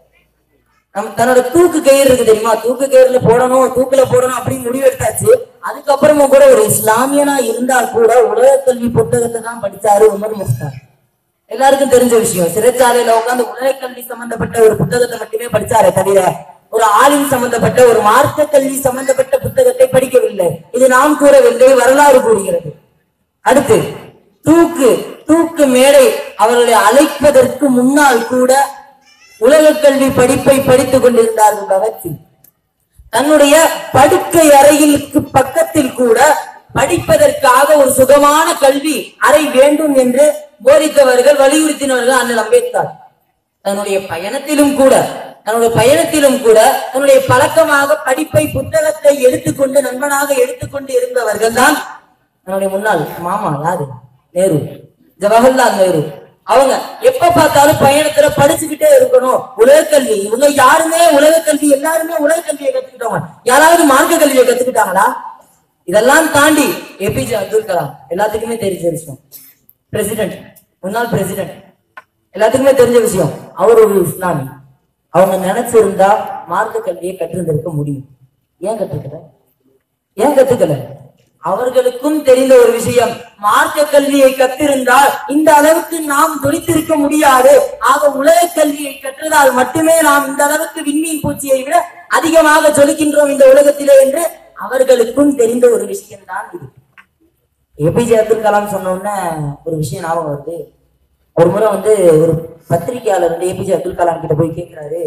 நம்ம தன்னோட தூக்கு கயிறு இருக்கு தெரியுமா, தூக்கு கயிறுல போடணும், தூக்குல போடணும் அப்படின்னு முடிவு எடுத்தாச்சு. அதுக்கப்புறமும் கூட ஒரு இஸ்லாமியனா இருந்தால் கூட உலக கல்வி புத்தகத்தை தான் படிச்சாரு உமர் முஃப்தார். எல்லாருக்கும் தெரிஞ்ச விஷயம். சிறைச்சாலையில உட்காந்து உலக கல்வி சம்பந்தப்பட்ட ஒரு புத்தகத்தை மட்டுமே படிச்சாரே தவிர ஒரு ஆலிம் சம்பந்தப்பட்ட ஒரு மார்க்க கல்வி சம்பந்தப்பட்ட புத்தகத்தை படிக்கவில்லை. இது நாம் கூறவில்லை, வரலாறு கூறுகிறது. அடுத்து தூக்கு தூக்கு மேடை அவர்களை அழைப்பதற்கு முன்னால் கூட உலக கல்வி படிப்பை படித்துக் கொண்டிருந்தார்கள் பகத்சிங். தன்னுடைய படுக்கை அறையிலுக்கு பக்கத்தில் கூட படிப்பதற்காக ஒரு சுகமான கல்வி அறை வேண்டும் என்று போதித்தவர்கள், வலியுறுத்தினவர்கள் அண்ணல் அம்பேத்கர். தன்னுடைய பயணத்திலும் கூட தன்னுடைய பயணத்திலும் கூட தன்னுடைய பழக்கமாக படிப்பை புத்தகத்தை எடுத்துக்கொண்டு நண்பனாக எடுத்துக்கொண்டு இருந்தவர்கள் தான் தன்னுடைய முன்னாள் மாமா யாரு, நேரு, ஜவஹர்லால் நேரு. அவங்க எப்ப பார்த்தாலும் பயணத்துல படிச்சுக்கிட்டே இருக்கணும், உலக கல்வி. இவங்க யாருமே உலக கல்வி, எல்லாருமே உலக கல்வியை கத்துக்கிட்டவங்க. யாராவது மார்க்க கல்வியை கத்துக்கிட்டாங்களா? இதெல்லாம் தாண்டி ஏபிஜே அப்துல் கலாம் எல்லாத்துக்குமே தெரிஞ்ச விஷயம். பிரசிடென்ட், முன்னாள் பிரசிடென்ட், எல்லாத்துக்குமே தெரிஞ்ச விஷயம். அவர் ஒரு இஸ்லாமி. அவங்க நினைச்சிருந்தா மார்க்க கல்வியை கற்றிருந்திருக்க முடியும். ஏன் கத்துக்கல? ஏன் கத்துக்கல? அவர்களுக்கும் தெரிந்த ஒரு விஷயம், மார்க்க கல்வியை கற்றிருந்தால் இந்த அளவுக்கு நாம் துடித்திருக்க முடியாது. ஆக உலக கல்வியை கற்றதால் மட்டுமே நாம் இந்த அளவுக்கு விண்மீன் பூச்சியை விட அதிகமாக ஜொலிக்கின்றோம் இந்த உலகத்திலே என்று அவர்களுக்கும் தெரிந்த ஒரு விஷயம் தான் இது. ஏபிஜே அப்துல் கலாம் சொன்ன உடனே ஒரு விஷயம் ஞாபகம் வருது. ஒரு முறை வந்து ஒரு பத்திரிகையாளர் வந்து ஏபிஜே அப்துல் கலாம் கிட்ட போய் கேட்கிறாரு,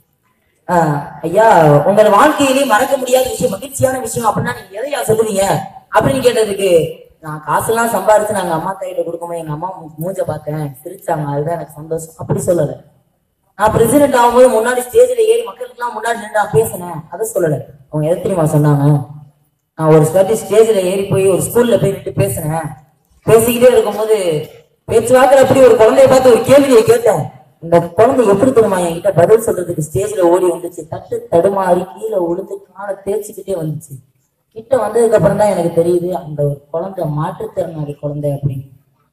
ஆஹ் ஐயா, உங்கள் வாழ்க்கையிலேயே மறக்க முடியாத விஷயம், மகிழ்ச்சியான விஷயம் அப்படின்னா நீங்க எதையா சொல்லுவீங்க அப்படின்னு கேட்டதுக்கு, நான் காசெல்லாம் சம்பாரிச்சு நாங்க அம்மா கையில கொடுக்கும்போது எங்க அம்மா மூஞ்ச பார்த்தேன், சிரிச்சாங்க, அதுதான் எனக்கு சந்தோஷம். அப்படி சொல்லல. நான் பிரசிடென்ட் ஆகும்போது முன்னாடி ஸ்டேஜ்ல ஏறி மக்களுக்கு எல்லாம் முன்னாடி நின்று நான் பேசினேன், அதை சொல்லல. அவங்க எது தெரியுமா சொன்னாங்க, நான் ஒரு ஸ்டாட்டி ஸ்டேஜ்ல ஏறி போய் ஒரு ஸ்கூல்ல போய் நின்று பேசினேன். பேசிக்கிட்டே இருக்கும்போது பேச்சுவாக்கில் அப்படி ஒரு குழந்தைய பார்த்து ஒரு கேள்வியை கேட்டேன். இந்த குழந்தை எப்படி தெரியுமா என்கிட்ட பதில் சொல்றதுக்கு ஸ்டேஜ்ல ஓடி வந்துச்சு, தட்டு தடுமாறி கீழே உளுந்து காலை தேய்ச்சிக்கிட்டே வந்துச்சு. கிட்ட வந்ததுக்கு அப்புறம் தான் எனக்கு தெரியுது அந்த ஒரு குழந்தை மாற்றுத்திறனாளி குழந்தை அப்படின்னு.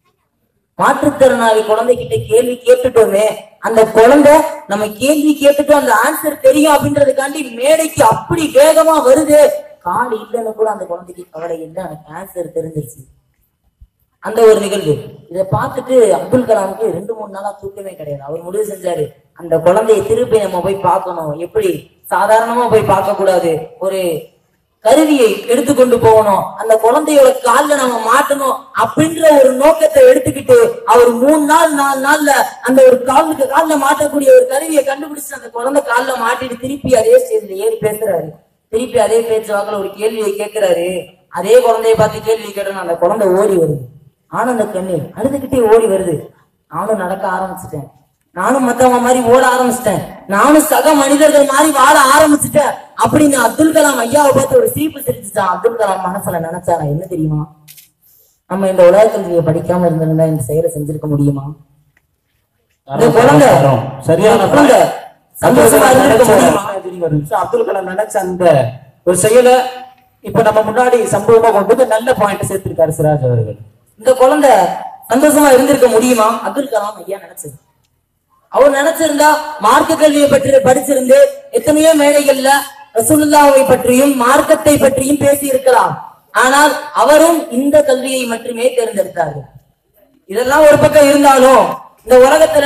மாற்றுத்திறனாளி குழந்தை கிட்ட கேள்வி கேட்டுட்டோமே, அந்த குழந்தை நம்ம கேள்வி கேட்டுட்டோம், அந்த ஆன்சர் தெரியும் அப்படின்றதுக்காண்டி மேடைக்கு அப்படி வேகமா வருது. கால் இல்லைன்னு கூட அந்த குழந்தைக்கு கவலை இல்லை, எனக்கு ஆன்சர் தெரிஞ்சிருச்சு. அந்த ஒரு நிகழ்வு இதை பார்த்துட்டு அப்துல் கலாமுக்கு ரெண்டு மூணு நாளா தூக்கமே கிடையாது. அவர் முடிவு செஞ்சாரு, அந்த குழந்தையை திருப்பி நம்ம போய் பார்க்கணும். எப்படி சாதாரணமா போய் பார்க்க கூடாது, ஒரு கருவியை எடுத்துக்கொண்டு போகணும், அந்த குழந்தையோட கால்ல நம்ம மாட்டணும் அப்படின்ற ஒரு நோக்கத்தை எடுத்துக்கிட்டு அவர் மூணு நாள் நாலு நாள்ல அந்த ஒரு காலுக்கு கால்ல மாட்டக்கூடிய ஒரு கருவியை கண்டுபிடிச்சு அந்த குழந்தை கால்ல மாட்டிட்டு திருப்பி அதே ஸ்டேஜ்ல ஏறி பேசுறாரு. திருப்பி அதே பேச்சு வாக்குல ஒரு கேள்வியை கேட்கிறாரு. அதே குழந்தைய பார்த்து கேள்வி கேட்டோம், அந்த குழந்தை ஓடி வருது, ஆனந்த கண்ணீர் அழுதுகிட்டே ஓடி வருது. நானும் நடக்க ஆரம்பிச்சுட்டேன், நானும் மத்தவங்க மாதிரி ஓட ஆரம்பிச்சிட்டேன், நானும் சக மனிதர்கள் மாதிரி வாழ ஆரம்பிச்சுட்டேன் அப்படின்னு அப்துல் கலாம் ஐயாவை பார்த்து ஒரு சிரிப்பு சிரிச்சுட்டான். அப்துல் கலாம் மனசுல நினைச்சாரா என்ன தெரியுமா, நம்ம இந்த உலக கல்வியை படிக்காம இருந்திருந்தா இந்த செயலை செஞ்சிருக்க முடியுமா? இந்த குழந்தை சரியான குழந்தை சந்தோஷமா இருந்திருக்க முடியுமா? அப்துல் கலாம் நினைச்ச அந்த ஒரு செயலை இப்ப நம்ம முன்னாடி சம்பவமா கொண்டு வந்து நல்ல பாயிண்ட் சேர்த்திருக்காரு சிராஜ் அவர்கள். இந்த குழந்தை சந்தோஷமா இருந்திருக்க முடியுமா? அப்துல் கலாம் ஐயா நினைச்சது. அவர் நினைச்சிருந்தா மார்க்க கல்வியை பற்றி படிச்சிருந்து எத்தனையோ மேடைகள்ல ரசூலுல்லாஹ்வை பற்றியும் மார்க்கத்தை பற்றியும் பேசி இருக்கலாம். ஆனால் அவரும் இந்த கல்வியை மட்டுமே தேர்ந்தெடுத்தார்கள். இதெல்லாம் ஒரு பக்கம் இருந்தாலும் இந்த உலகத்துல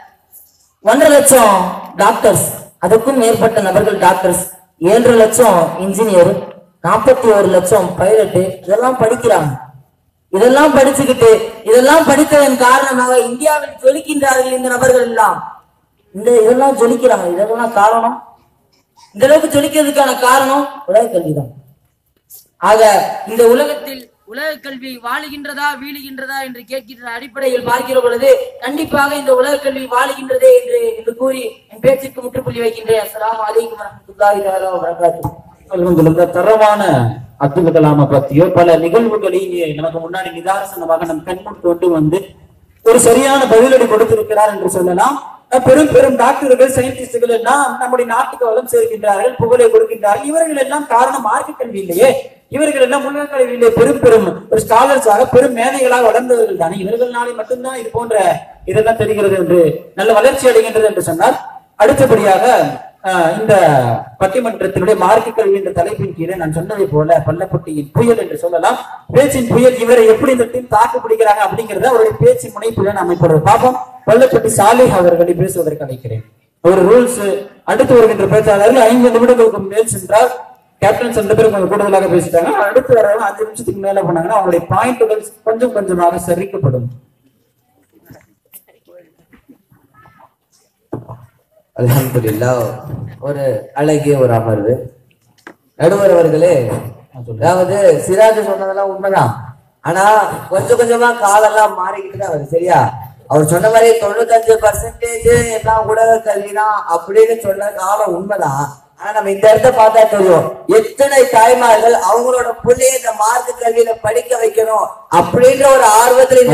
ஒன்றரை லட்சம் டாக்டர்ஸ், அதுக்கும் மேற்பட்ட நபர்கள் டாக்டர்ஸ், ஏழரை லட்சம் இன்ஜினியர், நாற்பத்தி ஒரு லட்சம் பைலட்டு இதெல்லாம் படிக்கிறாங்க. இதெல்லாம் படிச்சுக்கிட்டு இதெல்லாம் படித்ததன் காரணமாக இந்தியாவில் ஜொலிக்கின்றார்கள் இந்த நபர்கள் எல்லாம். இந்த இதெல்லாம் ஜொலிக்கிறாங்க, இதெல்லாம் காரணம், இந்த அளவுக்கு ஜொலிக்கிறதுக்கான காரணம் உலக கல்விதான். ஆக இந்த உலகத்தில் உலக கல்வி வாழுகின்றதா வீழுகின்றதா என்று கேட்கின்ற அடிப்படையில் பார்க்கிற பொழுது கண்டிப்பாக இந்த உலக கல்வி வாழுகின்றதே என்று என்று கூறி என் பேச்சுக்கு முற்றுப்புள்ளி வைக்கின்றேன். அஸ்ஸலாமு அலைக்கும் வரஹ்மத்துல்லாஹி தஆலா வ பரகாத்துஹு. தரமான அப்துல் கலாமை பத்தியோ பல நிகழ்வுகளையும் நமக்கு முன்னாடி நிதானமாக நம் கண்முன் கொண்டு வந்து ஒரு சரியான பதிலடி கொடுத்திருக்கிறார் என்று சொல்லலாம். பெரும் பெரும் டாக்டர்கள் சயின்டிஸ்டுகள் எல்லாம் நம்முடைய நாட்டுக்கு வளம் சேர்க்கின்றார்கள், புகழை கொடுக்கின்றார்கள். இவர்கள் எல்லாம் காரணம் மார்க்க கல்வி இல்லையே, இவர்கள் எல்லாம் உலக கல்வியிலே பெரும் பெரும் ஒரு ஸ்காலர்ஸாக பெரும் மேதைகளாக வளர்ந்தவர்கள் தானே. இவர்களாலே மட்டும்தான் இது போன்ற இதெல்லாம் தெரிகிறது என்று நல்ல வளர்ச்சி அடைகின்றது என்று சொன்னால், அடுத்தபடியாக இந்த பட்டிமன்றத்தினுடைய மார்க்க கல்வி என்ற தலைப்பின் கீழே நான் சொன்னதை போல பள்ளப்பட்டியின் புயல் என்று சொல்லலாம், பேச்சின் புயல். இவரை எப்படி இந்த டீம் தாக்கு பிடிக்கிறாங்க அப்படிங்கிறத அவருடைய பேச்சின் முனைப்புல நாம் இப்பொழுது பார்ப்போம். பள்ளப்பட்டி சாலிஹ் அவர்களை பேசுவதற்கு அழைக்கிறேன். ஒரு ரூல்ஸ் அடுத்து வருகின்ற பேச்சாளர்கள் ஐந்து நிமிடங்களுக்கு மேல் சென்றால் கேப்டன்ஸ் ரெண்டு பேரும் கொஞ்சம் கூடுதலாக பேசிட்டாங்க. அடுத்து வரவங்க அஞ்சு நிமிஷத்துக்கு மேல போனாங்கன்னா அவங்களுடைய பாயிண்ட்கள் கொஞ்சம் கொஞ்சமாக சரிக்கப்படும். அல்ஹம்துலில்லாஹ். ஒரு அழகிய ஒரு அமர்வு. நடுவர் அவர்களே, அதாவது சிராஜ் சொன்னதெல்லாம் உண்மைதான். ஆனா கொஞ்சம் கொஞ்சமா காலெல்லாம் மாறிக்கிட்டு தான் வருது. சரியா? அவர் சொன்ன மாதிரி தொண்ணூத்தஞ்சு பர்சன்டேஜ் எல்லாம் உலக கல்விதான் அப்படின்னு சொன்ன காலம் உண்மைதான். ஆனா நம்ம இந்த இடத்த பார்த்தா தெரியும், எத்தனை தாய்மார்கள் அவங்களோட பிள்ளைய இந்த மார்க்க கல்வியில படிக்க வைக்கணும் அப்படின்ற ஒரு ஆர்வத்துல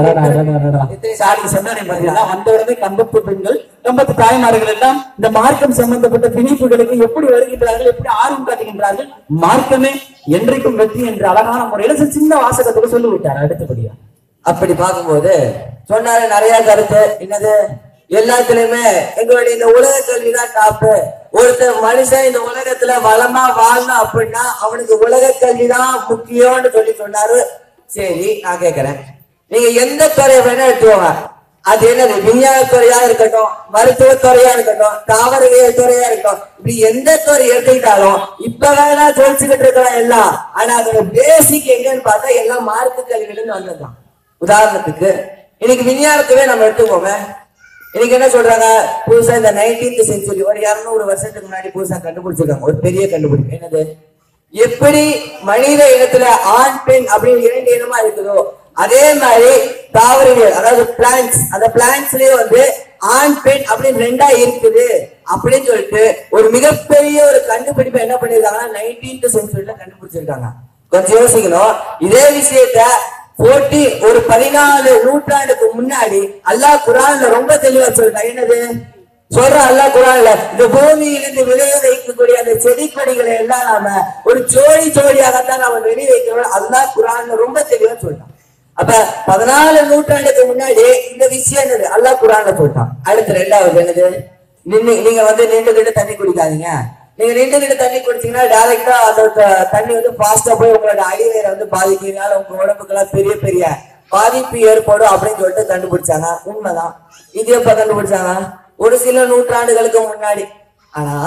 வந்த உடனே கம்பத்து பெண்கள் கம்பத்து தாய்மார்கள் எல்லாம் இந்த மார்க்கம் சம்பந்தப்பட்ட பிணைப்புகளுக்கு எப்படி வருகின்றார்கள், எப்படி ஆர்வம் காட்டுகின்றார்கள். மார்க்கமே என்றைக்கும் வெற்றி என்ற அழகான முறையில சின்ன வாசகத்துக்கு சொல்லி விட்டார். அடுத்தபடியா அப்படி பார்க்கும்போது சொன்னாரு நிறைய கருத்து. என்னது? எல்லாத்துலயுமே எங்களுடைய இந்த உலக கல்விதான் டாப்பு. ஒருத்தர் மனுஷன் இந்த உலகத்துல வளமா வாழணும் அப்படின்னா அவனுக்கு உலக கல்விதான் முக்கியம்னு சொல்லி சொன்னாரு. சரி, நான் கேட்கிறேன், நீங்க எந்த துறையை வேணா எடுத்துவாங்க, அது என்னது? விஞ்ஞான துறையா இருக்கட்டும், மருத்துவ துறையா இருக்கட்டும், தாவரவியல் துறையா இருக்கட்டும், இப்படி எந்த துறை எடுத்துக்கிட்டாலும் இப்ப வேணா ஜொலிச்சுக்கிட்டு இருக்கலாம் எல்லாம். ஆனா அதோட பேசிக் எங்கன்னு பார்த்தா எல்லாம் மார்க்க கல்வியிலிருந்து வந்ததுதான். உதாரணத்துக்கு இன்னைக்கு விஞ்ஞானத்துவே நம்ம எடுத்துக்கோங்க. இன்னைக்கு என்ன சொல்றாங்க, புதுசா இந்த நைன்டீன்த் செஞ்சுரி ஒரு இருநூறு வருஷத்துக்கு முன்னாடி புதுசா கண்டுபிடிச்சிருக்காங்க ஒரு பெரிய கண்டுபிடிப்பு. என்னது? எப்படி மனித இனத்துல ஆண் பெண் அப்படின்னு இரண்டு இனமா இருக்குதோ அதே மாதிரி தாவரவியல், அதாவது பிளான்ஸ், அந்த பிளான்ஸ்லயே வந்து ஆண் பெண் அப்படின்னு ரெண்டா இருக்குது அப்படின்னு சொல்லிட்டு ஒரு மிகப்பெரிய ஒரு கண்டுபிடிப்பை என்ன பண்ணிருக்காங்கன்னா நைன்டீன்த் செஞ்சுரியில கண்டுபிடிச்சிருக்காங்க. கொஞ்சம் யோசிக்கணும். இதே விஷயத்த போட்டி ஒரு பதினாலு நூற்றாண்டுக்கு முன்னாடி அல்லாஹ் குர்ஆன்ல ரொம்ப தெளிவா சொல்றான். என்னது சொல்ற? அல்லாஹ் குர்ஆன்ல இந்த பூமியிலிருந்து விளைய வைக்கக்கூடிய அந்த செடி கொடிகளை எல்லாம் நாம ஒரு ஜோடி ஜோடியாகத்தான் நாம வெளியே வைக்கிறோம். அல்லாஹ் குர்ஆன்ல ரொம்ப தெளிவா சொல்றான். அப்ப பதினாலு நூற்றாண்டுக்கு முன்னாடி இந்த விஷயம் என்னது அல்லாஹ் குர்ஆன்ல சொல்றான். அடுத்து ரெண்டாவது என்னது? நின்று நீங்க வந்து நின்றுகிட்டு தண்ணி குடிக்காதீங்க. நீங்க நின்றுகிட்டு தண்ணி குடிச்சீங்கன்னா டைரக்டா அந்த தண்ணி வந்து பாஸ்டா போய் உங்களோட அடிவயிறை வந்து பாதிக்கிறதுனால உங்க உடம்புக்கெல்லாம் பெரிய பெரிய பாதிப்பு ஏற்படும் அப்படின்னு சொல்லிட்டு கண்டுபிடிச்சாங்க. உண்மைதான். இது எப்ப கண்டுபிடிச்சாங்க? ஒரு சில நூற்றாண்டுகளுக்கு முன்னாடி. ஆனா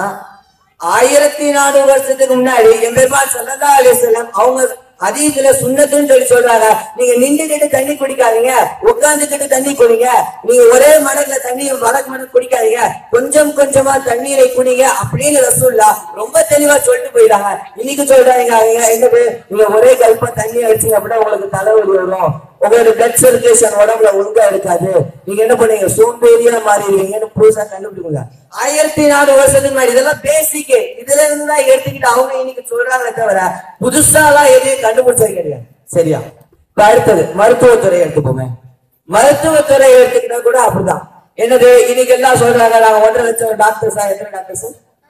ஆயிரத்தி நானூறு வருஷத்துக்கு முன்னாடி எம்பெருமான் ஸல்லல்லாஹு அலைஹி வஸல்லம் அவங்க ஹதீஸ்ல சுன்னத்துன்னு சொல்லி சொல்றாங்க. நீங்க நின்றுகிட்டு தண்ணி குடிக்காதீங்க, உட்கார்ந்துகிட்டு தண்ணி குடிங்க. நீங்க ஒரே மடங்குல தண்ணி வடக்கு மடங்கு குடிக்காதீங்க, கொஞ்சம் கொஞ்சமா தண்ணீரை குடிங்க அப்படின்னு ரசூலுல்லாஹ் ரொம்ப தெளிவா சொல்லிட்டு போயிட்டாங்க. இன்னைக்கு சொல்றாங்க என்னது? நீங்க ஒரே கல்பா தண்ணி அடிச்சீங்க அப்படின்னா உங்களுக்கு தலைவலி வரும், உங்களோட பிளட் சர்க்குலேஷன் உடம்புல ஒழுங்கா இருக்காது, நீங்க என்ன பண்ணீங்க சோம்பேறியா மாறிடுவீங்கன்னு புதுசா கண்டுபிடிக்குங்க. ஆயிரத்தி நாலு வருஷத்துக்கு முன்னாடி இதெல்லாம் பேசிக் இதுல இருந்துதான் எடுத்துக்கிட்டு அவங்க இன்னைக்கு சொல்றாங்க தவிர புதுசா எல்லாம் எதையும் கண்டுபிடிச்சது கிடையாது. சரியா? இப்ப அடுத்தது மருத்துவத்துறை எடுத்துப்போமே. மருத்துவத்துறை எடுத்துக்கிட்டா கூட அப்படிதான். என்னது? இன்னைக்கு எல்லாம் சொல்றாங்க நாங்க ஒன்றரை லட்சம் டாக்டர்ஸா. எத்தனை டாக்டர்ஸ்?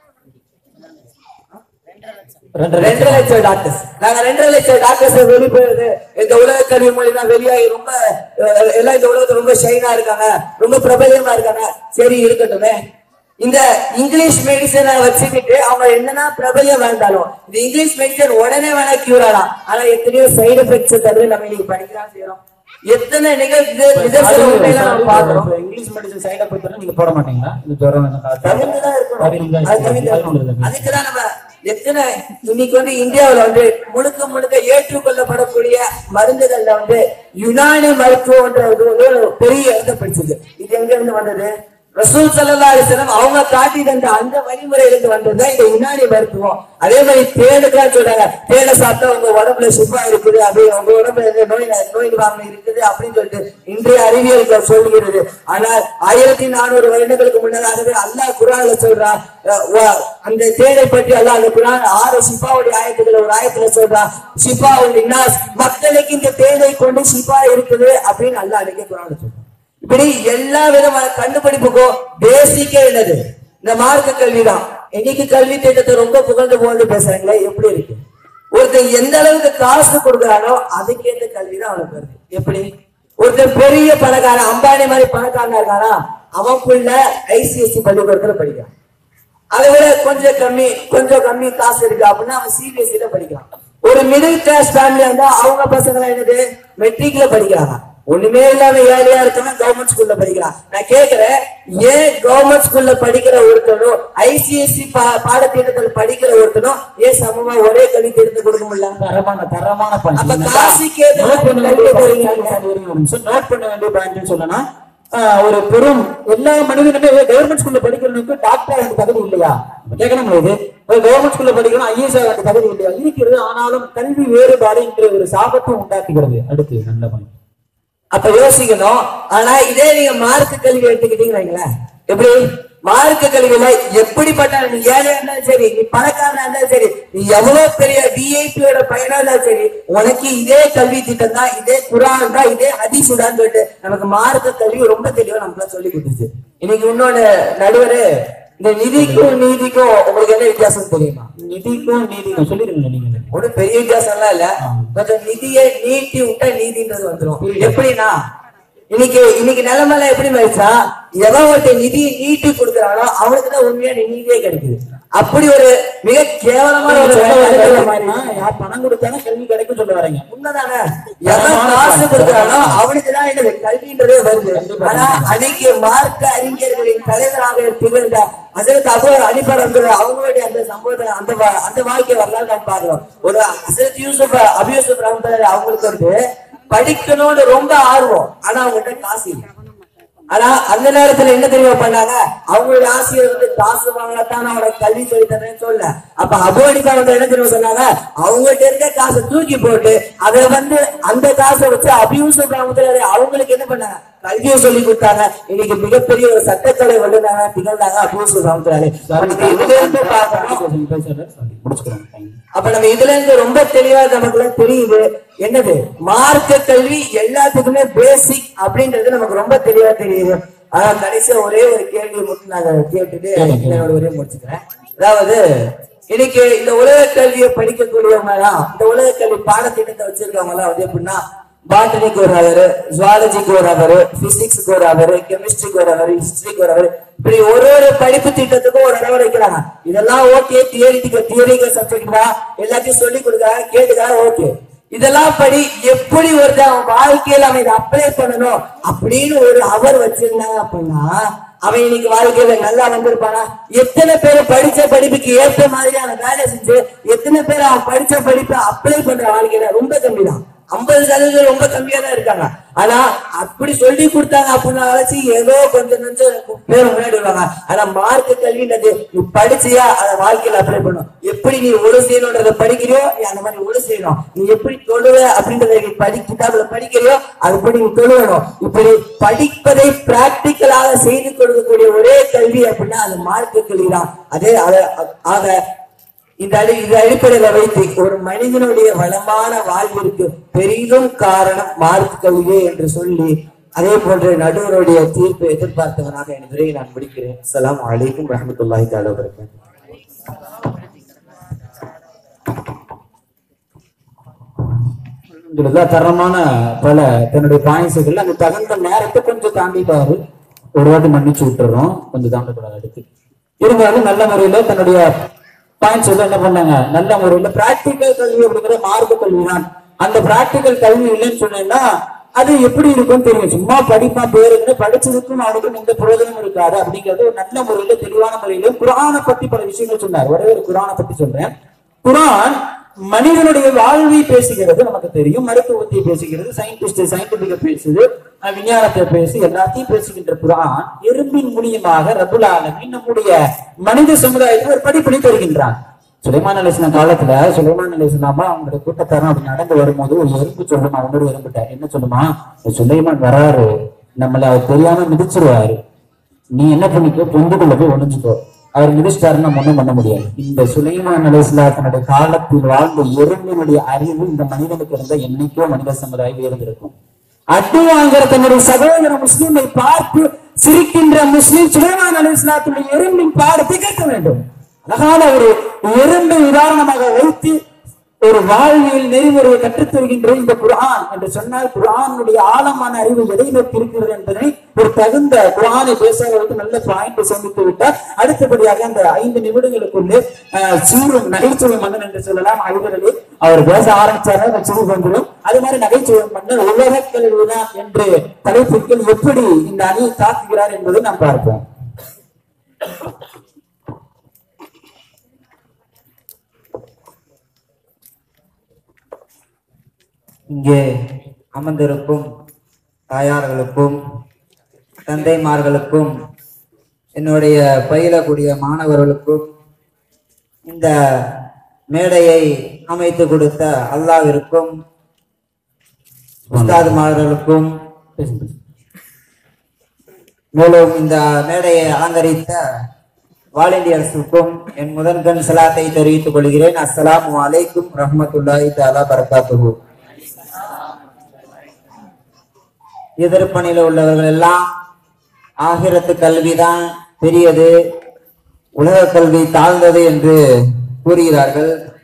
ரெண்டரை லட்சம் டாக்டர்ஸ். நாங்க ரெண்டரை லட்சம் டாக்டர்ஸ் வெளிப்படுது இந்த உலக கல்வி மூலியமா வெளியாகி ரொம்ப எல்லாம் இந்த உலகத்துல ரொம்ப ஷைனா இருக்காங்க, ரொம்ப பிரபலமா இருக்காங்க. சரி, இருக்கட்டுமே. இந்த இங்கிலீஷ் மெடிசனை வச்சுக்கிட்டு அவங்க என்னன்னா பிரபலம் வேண்டாலும் இந்த இங்கிலீஷ் மெடிசன் உடனே வேணா கியூர் ஆகலாம். ஆனா எத்தனையோ சைடு எஃபெக்ட்ஸ் தவிர நம்ம இன்னைக்கு படிக்கலாம் செய்யறோம். எத்தனை நிகழ்வு பாக்குறோம். இங்கிலீஷ் மெடிசன் சைடு எஃபெக்ட் நீங்க போட மாட்டீங்களா? இந்த ஜுரம் தவிர்த்துதான் இருக்கணும். அதுக்குதான் நம்ம எத்தனை இன்னைக்கு வந்து இந்தியாவுல வந்து முழுக்க முழுக்க ஏற்றுக்கொள்ளப்படக்கூடிய மருந்துகள்ல வந்து யுனானி மருத்துவம்ன்ற ஒரு பெரிய இடத்தை பிடிச்சது. இது எங்க இருந்து வந்தது? ரசூல் ஸல்லல்லாஹு அலைஹி வஸல்லம் அவங்க காட்டி தந்த அந்த வழிமுறையிலிருந்து வந்ததுதான் இந்த யுனானி மருத்துவம். அதே மாதிரி தேனுக்கெல்லாம் சொல்றாங்க, தேனை சாப்பிட்டா உங்க உடம்புல சுப்பா இருக்குது, அப்படி உங்க உடம்புல நோய் நோய் நிவாரணம் இருக்குது அப்படின்னு சொல்லிட்டு இன்றைய அறிவியல் சொல்லுகிறது. ஆனால் ஆயிரத்தி நானூறு வருடங்களுக்கு முன்னதாகவே அல்லாஹ் குர்ஆன்ல சொல்றான், அந்த தேனை பற்றி அல்லாஹ் அந்த குர்ஆன் ஆறு சிப்பாவுடைய ஆயத்துக்கள் ஒரு ஆயத்துல சொல்றான், சிப்பா உன்னாஸ், மக்களுக்கு இந்த தேனை கொண்டு சிப்பா இருக்குது அப்படின்னு அல்லாஹ் அன்னைக்கு குர்ஆன்ல சொல்றான். இப்படி எல்லா விதமான கண்டுபிடிப்புக்கும் பேசிக்கே என்னது? இந்த மார்க்க கல்விதான். இன்னைக்கு கல்வி திட்டத்தை ரொம்ப புகழ்ந்து புகழ்ந்து பேசுறாங்களே, எப்படி இருக்கு? ஒருத்தர் எந்த அளவுக்கு காசு கொடுக்குறானோ அதுக்கேற்ற கல்விதான் அவனுக்கு வருது. எப்படி? ஒருத்தர் பெரிய பணக்காரன், அம்பானி மாதிரி பணக்காரனா இருக்கானா, அவனுக்குள்ள ஐசிஎஸ்சி பள்ளிக்கூடத்துல படிக்கிறான். அதை விட கொஞ்சம் கம்மி கொஞ்சம் கம்மி காசு இருக்கு அப்படின்னா அவன் சிபிஎஸ்சில படிக்கிறான். ஒரு மிடில் கிளாஸ் ஃபேமிலியா இருந்தா அவங்க பசங்க என்னது மெட்ரிக்ல படிக்கிறாங்க. ஒண்ணுமே இல்லாம ஏழையா இருக்கவன் கவர்மெண்ட் ஸ்கூல்ல படிக்கிறான். நான் கேக்குறேன், ஏன் கவர்மெண்ட் ஸ்கூல்ல படிக்கிற ஒருத்தனும் ஐசிஎஸ்சி பாடத்திட்டத்தில் படிக்கிற ஒருத்தனும் ஏன் சமமா ஒரே கல்வி எடுத்து கொடுக்க முடியல? தரமான தரமான அப்ப காசுக்கே நோட் பண்ண வேண்டிய பாயிண்ட் சொல்லணும். ஒரு பெரும் எல்லா மனிதனுமே கவர்மெண்ட் ஸ்கூல்ல படிக்கிறவனுக்கு டாக்டர் எனக்கு தகுதி இல்லையா கேட்கணும். இது ஒரு கவர்மெண்ட் ஸ்கூல்ல படிக்கணும், ஐஏஎஸ் எனக்கு தகுதி இல்லையா இருக்கிறது. ஆனாலும் கல்வி வேறுபாடு என்ற ஒரு சாபத்தை உண்டாக்குகிறது. அடுத்து நல்ல பாயிண்ட் அப்ப யோசிக்கணும். ஆனா இதே நீங்க மார்க்க கல்வி எடுத்துக்கிட்டீங்களா, எப்படி மார்க்க கல்வியில எப்படிப்பட்ட நீ ஏழையா இருந்தாலும் சரி, நீ பணக்காரனா இருந்தாலும் சரி, நீ எவ்வளவு பெரிய விஐபியோட பையனா இருந்தாலும் சரி, உனக்கு இதே கல்வி திட்டம் தான், இதே குர்ஆன் தான், இதே ஹதீஸ் தான் சொல்லிட்டு நமக்கு மார்க்க கல்வி ரொம்ப தெளிவா நமக்கு சொல்லி கொடுத்துச்சு. இன்னைக்கு இன்னொன்னு நடுவரு, இந்த நிதிக்கும் நீதிக்கும் உங்களுக்கு என்ன வித்தியாசம் தெரியுமா? நிதிக்கும் நீதிக்கும் சொல்லிருக்கீங்க நீங்க. ஒன்னும் பெரிய வித்தியாசம் எல்லாம் இல்ல. கொஞ்சம் நிதியை நீட்டி விட்டா நீதின்றது வந்துடும். எப்படின்னா இன்னைக்கு இன்னைக்கு நிலைமையில எப்படி மதிச்சா, எவன் ஒருத்தர் நிதியை நீட்டி கொடுக்குறானோ அவனுக்குதான் உண்மையான நீதியே கிடைக்குது. அப்படி ஒரு மிக கேவலமான ஒரு பணம் கொடுத்தாலும் கல்வி கிடைக்கும் சொல்ல வரீங்க. உண்மைதானே? எவன் காசு கொடுக்குறானோ அவனுக்குதான் என்னது கல்வின்றதே வருது. ஆனா அன்னைக்கு மார்க்க அறிஞர்களின் தலைவராக திகழ்ந்த ஹஜ்ரத் அபூ ஹனீஃபா ரஹ்மத்துல்லாஹி அவங்களுடைய அந்த சம்பவத்துல அந்த அந்த வாழ்க்கை வரலாறு நம்ம பாக்குறோம். ஒரு ஹஜ்ரத் யூசுப் அபூ யூசுப் ரஹ்மத்துல்லாஹி அவங்களுக்கு வந்து படிக்கணும்னு ரொம்ப ஆர்வம், ஆனா அவங்ககிட்ட காசு இல்லை. ஆனா அந்த நேரத்துல என்ன தெரியுமா பண்ணாங்க, அவங்களுடைய ஆசிரியர் வந்து காசு வாங்கத்தான் அவனை கல்வி சொல்லி தரேன்னு சொல்ல. அப்ப அபூ ஹனீஃபா வந்து என்ன தெரியுமா சொன்னாங்க, அவங்கள்ட்ட இருக்க காசை தூக்கி போட்டு அதை வந்து அந்த காசை வச்சு அபூ யூசுப் ரஹ்மத்துல்லாஹி அவங்களுக்கு என்ன பண்ணாங்க, கல்வியை சொல்லி கொடுத்தாங்க. இன்னைக்கு மிகப்பெரிய ஒரு சட்டக்கலை வல்லுநராக திகழ்ந்தாங்க அபூ யூசுப் ரஹ்மத்துல்லாஹி. இதுல இருந்து பார்க்கணும். அப்ப நம்ம இதுல இருந்து ரொம்ப தெளிவா நமக்கு தெரியுது என்னது மார்க்க கல்வி எல்லாத்துக்குமே பேசிக் அப்படின்றது நமக்கு ரொம்ப தெளிவா தெரியுது. ஆனா கடைசியா ஒரே ஒரு கேள்வி மட்டும் நாங்க கேட்டுட்டு என்னோட ஒரே முடிச்சுக்கிறேன். அதாவது இன்னைக்கு இந்த உலக கல்வியை படிக்கக்கூடியவங்க எல்லாம், இந்த உலக கல்வி பாடத்திட்டத்தை வச்சிருக்கவங்க எல்லாம் வந்து எப்படின்னா, பாட்டனிக்கு ஒரு அவரு, ஜுவாலஜிக்கு ஒரு அவரு, பிசிக்ஸுக்கு ஒரு அவரு, கெமிஸ்ட்ரிக்கு ஒரு அவரு, ஹிஸ்டரிக்கு ஒரு அவரு, இப்படி ஒரு ஒரு படிப்பு திட்டத்துக்கும் ஒரு அளவு வைக்கிறாங்க. இதெல்லாம் ஓகே, தியரிட்டிக்கல் தியரிக்கல் சப்ஜெக்ட் தான், எல்லாத்தையும் சொல்லி கொடுக்குறாங்க, கேட்டுக்கிறாங்க, ஓகே. இதெல்லாம் படி எப்படி ஒருத்தர் அவன் வாழ்க்கையில அவன் இதை அப்ளை பண்ணணும் அப்படின்னு ஒரு அவர் வச்சிருந்தாங்க அப்படின்னா அவன் இன்னைக்கு வாழ்க்கையில நல்லா வந்திருப்பானா? எத்தனை பேர் படிச்ச படிப்புக்கு ஏற்ற மாதிரியான வேலை செஞ்சு எத்தனை பேர் அவன் படிச்ச படிப்பை அப்ளை பண்ற வாழ்க்கையில ரொம்ப கம்மி தான். ஐம்பது சதவீதம் ரொம்ப கம்மியா தான் இருக்காங்க. ஆனா அப்படி சொல்லி கொடுத்தாங்க அப்படின்னா வளர்ச்சி ஏதோ கொஞ்சம் கொஞ்சம் பேர் முன்னாடி வருவாங்க. ஆனா மார்க்க கல்வின்றது நீ படிச்சியா அதை வாழ்க்கையில அப்ளை பண்ணும். எப்படி நீ ஒழு செய்யணும்ன்றத படிக்கிறியோ நீ அந்த மாதிரி ஒழு செய்யணும். நீ எப்படி தொழுவ அப்படின்றத நீ படி கிதாபுல படிக்கிறியோ அதுபடி நீ தொழுவணும். இப்படி படிப்பதை பிராக்டிக்கலாக செய்து கொடுக்கக்கூடிய ஒரே கல்வி அப்படின்னா அது மார்க்க கல்வி தான். அதே ஆக இந்த அடி இந்த அடிப்படையில வைத்து ஒரு மனிதனுடைய வளமான வாழ்விற்கு பெரிதும் காரணம் மார்க்க கல்வியே என்று சொல்லி அதே போன்ற நடுவருடைய தீர்ப்பை எதிர்பார்த்தவனாக என் உரையை நான் முடிக்கிறேன். அஸ்ஸலாமு அலைக்கும் வரஹ்மத்துல்லாஹி தஆலா வபரகாத்துஹு. தரமான பல தன்னுடைய பாயிண்ட்ஸுகள் அந்த தகுந்த நேரத்தை கொஞ்சம் தாண்டிட்டாரு. ஒரு வாட்டி மன்னிச்சு விட்டுறோம், கொஞ்சம் தாண்டக்கூடாது. அடுத்து இருந்தாலும் நல்ல முறையில தன்னுடைய பாயிண்ட்ஸ் வந்து என்ன பண்ணாங்க, நல்ல முறையில பிராக்டிக்கல் கல்வி அப்படிங்கிற மார்க்க கல்வி தான். அந்த பிராக்டிக்கல் கல்வி இல்லைன்னு சொன்னீங்கன்னா அது எப்படி இருக்கும்னு தெரியும். சும்மா படிப்பா பேருக்கு படிச்சதுக்கும் அவனுக்கும் எந்த பிரயோஜனம் இருக்காது அப்படிங்கிறது ஒரு நல்ல முறையில தெளிவான முறையில குர்ஆனை பத்தி பல விஷயங்கள் சொன்னார். ஒரே ஒரு குர்ஆனை பத்தி சொல்றேன். குர்ஆன் மனிதனுடைய வாழ்வை பேசுகிறது, நமக்கு தெரியும். மருத்துவத்தை பேசுகிறது, சயின்டிஸ்ட் சயின்டிபிக்க பேசுது, விஞ்ஞானத்தை பேசு, எல்லாத்தையும் பேசுகின்ற குர்ஆன் எறும்பின் மூலியமாக ரப்புல் ஆலமீன் நம்முடைய மனித சமுதாயத்தில் ஒரு படிப்படி தருகின்றான். சுலைமான் அலைஹிஸ்ஸலாம் காலத்துல சுலைமான் அலைஹிஸ்ஸலாமா அவங்களுடைய கூட்டத்தாரன் அப்படி நடந்து வரும்போது ஒரு எறும்பு சொல்லுமா, அவனோட எறும்பிட்ட என்ன சொல்லுமா, சுலைமான் வராரு, நம்மள அவர் தெரியாம மிதிச்சிருவாரு, நீ என்ன பண்ணிக்கோ, பொந்துக்குள்ள போய் ஒளிஞ்சுக்கோ, அவர் மிதிச்சிட்டாருன்னு நம்ம ஒண்ணும் பண்ண முடியாது. இந்த சுலைமான் அலைஹிஸ்ஸலாத்தினுடைய காலத்தில் வாழ்ந்த எறும்பினுடைய அறிவு இந்த மனிதனுக்கு இருந்த என்னைக்கோ மனித சமுதாயம் இருந்திருக்கும். அடி வாங்குற தன்னுடைய சகோதர முஸ்லீமை பார்த்து சிரிக்கின்ற முஸ்லீம் சுலைமான் அலைஹிஸ்ஸலாத்துடைய எறும்பின் பாடத்தை கேட்க வேண்டும். அழகான ஒரு எறும்பை உதாரணமாக வைத்து ஒரு வாழ்வியல் நெறிமுறையை கற்றுத் தருகின்ற இந்த குர்ஆன் என்று சொன்னால் குர்ஆனுடைய ஆழமான அறிவு எதை நோக்கி இருக்கிறது என்பதை ஒரு தகுந்த குர்ஆனை பேசுவதற்கு நல்ல பாயிண்ட் சந்தித்து விட்டார். அடுத்தபடியாக அந்த ஐந்து நிமிடங்களுக்குள்ளே சூரும் நகைச்சுவை மன்னன் என்று சொல்லலாம் ஐவர்களே அவர் பேச ஆரம்பிச்சாரு சூறு வந்துடும். அது மாதிரி நகைச்சுவை மன்னன் உலக கல்விதான் என்று தலைப்புகள் எப்படி இந்த அணியை தாக்குகிறார் என்பதை நாம் பார்ப்போம். இங்கே அமர்ந்திருக்கும் தாயார்களுக்கும் தந்தைமார்களுக்கும் என்னுடைய பயிலக்கூடிய மாணவர்களுக்கும் இந்த மேடையை அமைத்து கொடுத்த அல்லாஹ்விற்கும் உஸ்தாதுமார்களுக்கும் மேலும் இந்த மேடையை அலங்கரித்த வாலண்டியர்ஸுக்கும் என் முதன்கண் சலாத்தை தெரிவித்துக் கொள்கிறேன். அஸ்ஸலாமு அலைக்கும் ரஹ்மத்துல்லாஹி தஆலா பரகாத்துஹு. எதிர்ப்பணியில உள்ளவர்கள் எல்லாம் ஆகிரத்து கல்விதான் பெரியது, உலக கல்வி தாழ்ந்தது என்று கூறுகிறார்கள்.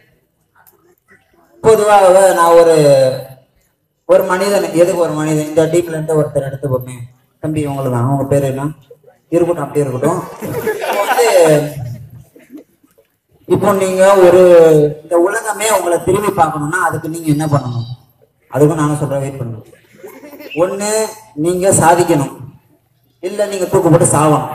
பொதுவாக நான் ஒரு ஒரு மனிதன், எதுக்கு ஒரு மனிதன், இந்த டீம்ல இருந்து ஒருத்தர் எடுத்து போமே, தம்பி உங்களுக்கு தான், அவங்க பேரு என்ன இருக்கட்டும், அப்படியே இருக்கட்டும். வந்து இப்போ நீங்க ஒரு இந்த உலகமே உங்களை திரும்பி பார்க்கணும்னா அதுக்கு நீங்க என்ன பண்ணணும்? அதுக்கும் நானும் சொல்றேன், வெயிட் பண்ணணும். ஒண்ணு நீங்க சாதிக்கணும், இல்ல நீங்க தூக்கு போட்டு சாவணும்.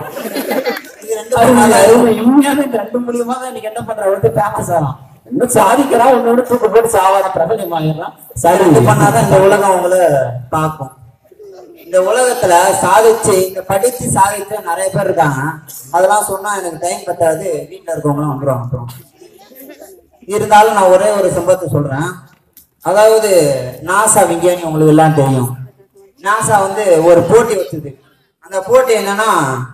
ரெண்டு மூலியமா தான் நீங்க என்ன பண்ற வந்து ஃபேமஸ் ஆகலாம், இன்னும் சாதிக்கலாம், ஒன்னோட தூக்கு போட்டு சாவாத பிரபலம் ஆகிடலாம். இது பண்ணாதான் இந்த உலகம் உங்களை பார்க்கும். இந்த உலகத்துல சாதிச்சு இந்த படிச்சு சாதிச்சு நிறைய பேர் இருக்காங்க. அதெல்லாம் சொன்னா எனக்கு டைம் பத்தாது, வீட்டுல இருக்கவங்களாம் வந்துருவாங்க. அப்புறம் இருந்தாலும் நான் ஒரே ஒரு சம்பவத்தை சொல்றேன். அதாவது நாசா விஞ்ஞானி உங்களுக்கு எல்லாம் தெரியும். நாசா வந்து ஒரு போட்டி வச்சுது. அந்த போட்டி என்னன்னா,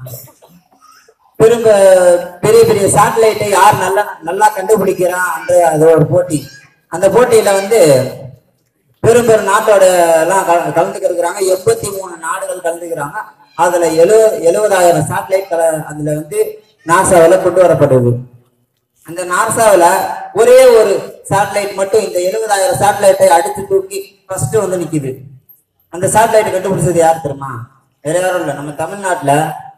பெரும் பெரிய பெரிய சேட்டலைட்டை யார் நல்லா நல்லா கண்டுபிடிக்கிறான் அந்த அது ஒரு போட்டி. அந்த போட்டியில வந்து பெரும் பெரும் நாட்டோட எல்லாம் கலந்துக்க இருக்கிறாங்க. எண்பத்தி மூணு நாடுகள் கலந்துக்கிறாங்க. அதுல எழு எழுபதாயிரம் சேட்டலைட் கல அதுல வந்து நாசாவில கொண்டு வரப்படுது. அந்த நாசாவில ஒரே ஒரு சேட்டலைட் மட்டும் இந்த எழுபதாயிரம் சேட்டலைட்டை அடித்து தூக்கி ஃபர்ஸ்ட் வந்து நிக்குது. அந்த சேட்டலைட் கண்டுபிடிச்சது யார் தெரியுமா? வேற யாரும் இல்லை, நம்ம தமிழ்நாட்டுல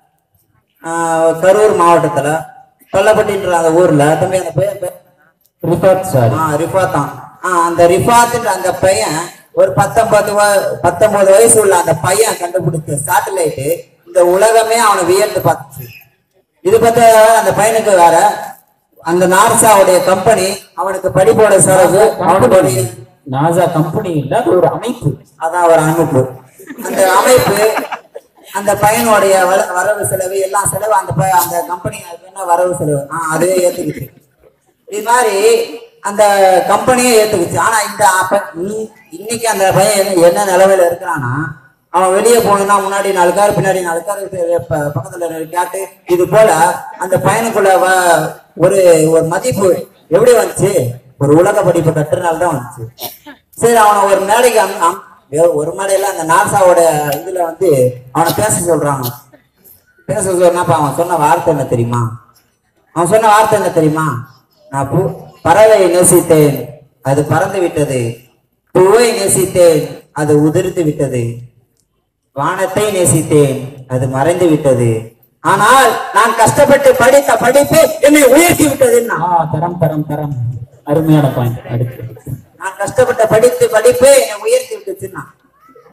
ஆஹ் கரூர் மாவட்டத்துல பள்ளப்பட்டின்ற அந்த ஊர்ல தம்பி அந்த பையன் ரிஃபாத் சார். ஆஹ் ரிஃபாத் தான். ஆஹ் அந்த ரிஃபாத்ன்ற அந்த பையன் ஒரு பத்தொன்பது பத்தொன்பது வயசு உள்ள அந்த பையன் கண்டுபிடிச்ச சேட்டலைட்டு இந்த உலகமே அவனை வியந்து பார்த்துச்சு. இது பத்த அந்த பையனுக்கு வேற அந்த நாசாவுடைய கம்பெனி அவனுக்கு படிப்போட செலவு, அவனுடைய நாசா கம்பெனி இல்ல, அது ஒரு அமைப்பு. அதான் ஒரு அமைப்பு. அந்த அமைப்பு அந்த பையனுடைய வரவு செலவு எல்லாம் செலவு அந்த அந்த கம்பெனி என்ன வரவு செலவு ஆஹ் அதுவே ஏத்துக்கிச்சு. இது மாதிரி அந்த கம்பெனியே ஏத்துக்குச்சு. ஆனா இந்த இன்னைக்கு அந்த பையன் என்ன நிலவையில இருக்கிறான்னா, அவன் வெளியே போனா முன்னாடி நாலு கார் பின்னாடி நாலு கார் பக்கத்துல கேட்டு இது போல அந்த பையனுக்குள்ள ஒரு ஒரு மதிப்பு எப்படி வந்துச்சு? ஒரு உலக படிப்பு கட்டுறதுனால்தான் வந்துச்சு. சரி, அவனை ஒரு மேடைக்கு ஒரு மேடையில அந்த நாசாவோட இதுல வந்து அவனை பேச சொல்றாங்க. பேச சொல்றப்ப அவன் சொன்ன வார்த்தை என்ன தெரியுமா? அவன் சொன்ன வார்த்தை என்ன தெரியுமா? நான் பூ பறவை நேசித்தேன், அது பறந்து விட்டது. பூவை நேசித்தேன், அது உதிர்ந்து விட்டது. வானத்தை நேசித்தேன், அது மறைந்து விட்டது. ஆனால் நான் கஷ்டப்பட்டு படித்த படிப்பு என்னை உயர்த்தி விட்டதுன்னா. தரம் தரம் தரம் அருமையான பாயிண்ட். அடுத்து நான் கஷ்டப்பட்ட படித்து படிப்பு என்னை உயர்த்தி விட்டுச்சுன்னா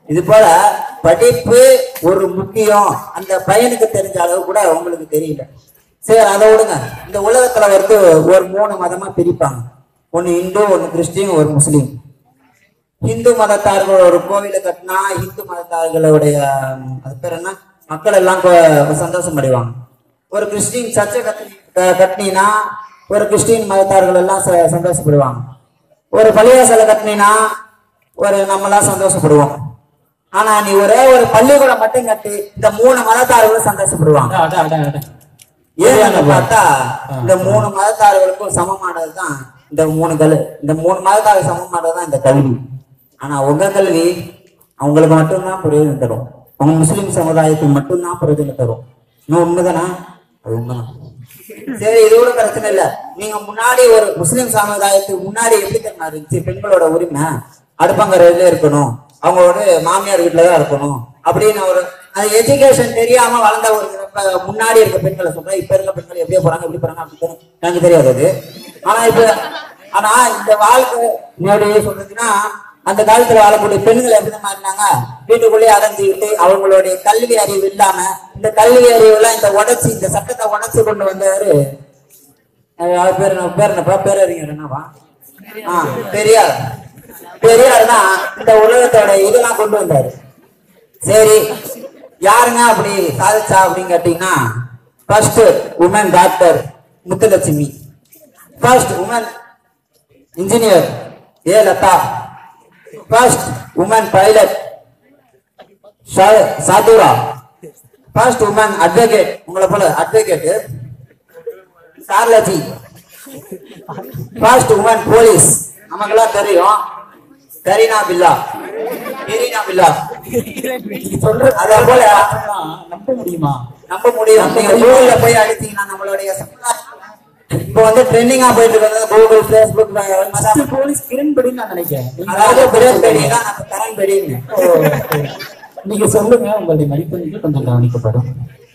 இது போல படிப்பு ஒரு முக்கியம் அந்த பையனுக்கு தெரிஞ்ச அளவு கூட உங்களுக்கு தெரியல. சரி, அதை விடுங்க. இந்த உலகத்துல வந்து ஒரு மூணு மதமா பிரிப்பாங்க. ஒன்னு இந்து, ஒன்னு கிறிஸ்டின், ஒரு முஸ்லீம். இந்து மதத்தார்கள் ஒரு கோவிலை கட்டினா இந்து மதத்தார்களுடைய அது பேர் என்ன மக்கள் எல்லாம் சந்தோஷம் அடைவாங்க. ஒரு கிறிஸ்டின் சர்ச்சை கட்டி கட்டினா ஒரு கிறிஸ்டின் மதத்தார்கள் எல்லாம் சந்தோஷப்படுவாங்க. ஒரு பள்ளிவாசலை கட்டினா ஒரு நம்மளாம் சந்தோஷப்படுவோம். ஆனா நீ ஒரே ஒரு பள்ளிக்கூடம் மட்டும் கட்டி இந்த மூணு மதத்தார்களும் சந்தோஷப்படுவாங்க. ஏன்னு பார்த்தா இந்த மூணு மதத்தார்களுக்கும் சமமானதுதான் இந்த மூணு கல் இந்த மூணு மதத்தார்கள் சமமானதுதான் இந்த கல்வி. ஆனா உங்க கல்வி அவங்களுக்கு மட்டும்தான் பிரயோஜனம் தரும். உங்க முஸ்லிம் சமுதாயத்துக்கு மட்டும்தான் பிரயோஜனம் தரும். இன்னும் உண்மைதானா? அது உண்மைதான். சரி, இது கூட பிரச்சனை இல்ல. நீங்க முன்னாடி ஒரு முஸ்லிம் சமுதாயத்துக்கு முன்னாடி எப்படி தெரியுமா இருந்துச்சு? பெண்களோட உரிமை அடுப்பங்கரையில இருக்கணும், அவங்களோட மாமியார் வீட்டுலதான் இருக்கணும் அப்படின்னு ஒரு அது எஜுகேஷன் தெரியாம வளர்ந்த ஒரு முன்னாடி இருக்க பெண்களை சொல்றேன். இப்ப இருக்க பெண்கள் எப்படியே போறாங்க எப்படி போறாங்க அப்படின்னு எனக்கு தெரியாது அது. ஆனா இப்ப ஆனா இந்த வாழ்க்கை முன்னாடியே சொல்றதுன்னா அந்த காலத்துல வாழக்கூடிய பெண்கள் எப்படி மாறினாங்க? வீட்டுக்குள்ளேயே அடைஞ்சுக்கிட்டு அவங்களுடைய கல்வி அறிவு இல்லாம இந்த கல்வி அறிவு எல்லாம் இந்த உடைச்சு இந்த சட்டத்தை உடைச்சு கொண்டு வந்தாரு. பேர் பேர் என்னப்பா? பேரறிஞர் என்னவா? ஆஹ் பெரியார். பெரியார் தான் இந்த உலகத்தோட இதெல்லாம் கொண்டு வந்தாரு. சரி, யாருங்க அப்படி சாதிச்சா அப்படின்னு கேட்டீங்கன்னா first woman doctor Muthulakshmi, first woman engineer A Latha, first woman pilot சாதுரா, ஃபர்ஸ்ட் உமன் அட்வொகேட் உங்களை போல அட்வொகேட் சார்லஜி, ஃபர்ஸ்ட் உமன் போலீஸ் நமக்கெல்லாம் தெரியும் கரீனா பில்லா. கரீனா பில்லா சொல்ற அதே போல நம்ப முடியுமா? நம்ப முடியும். நீங்க கூகுள்ல போய் அடிச்சீங்கன்னா நம்மளுடைய இப்போ வந்து ட்ரெண்டிங்கா போயிட்டு இருக்கிறது கூகுள், ஃபேஸ்புக் போலீஸ் கிரண்பேடி நான் நினைக்கிறேன். அதாவது கிரண்பேடி தான் நம்ம கரண்பேடின்னு. நீங்க சொல்லுங்க, உங்களுடைய மதிப்பெண்கள் கொஞ்சம் கவனிக்கப்படும்.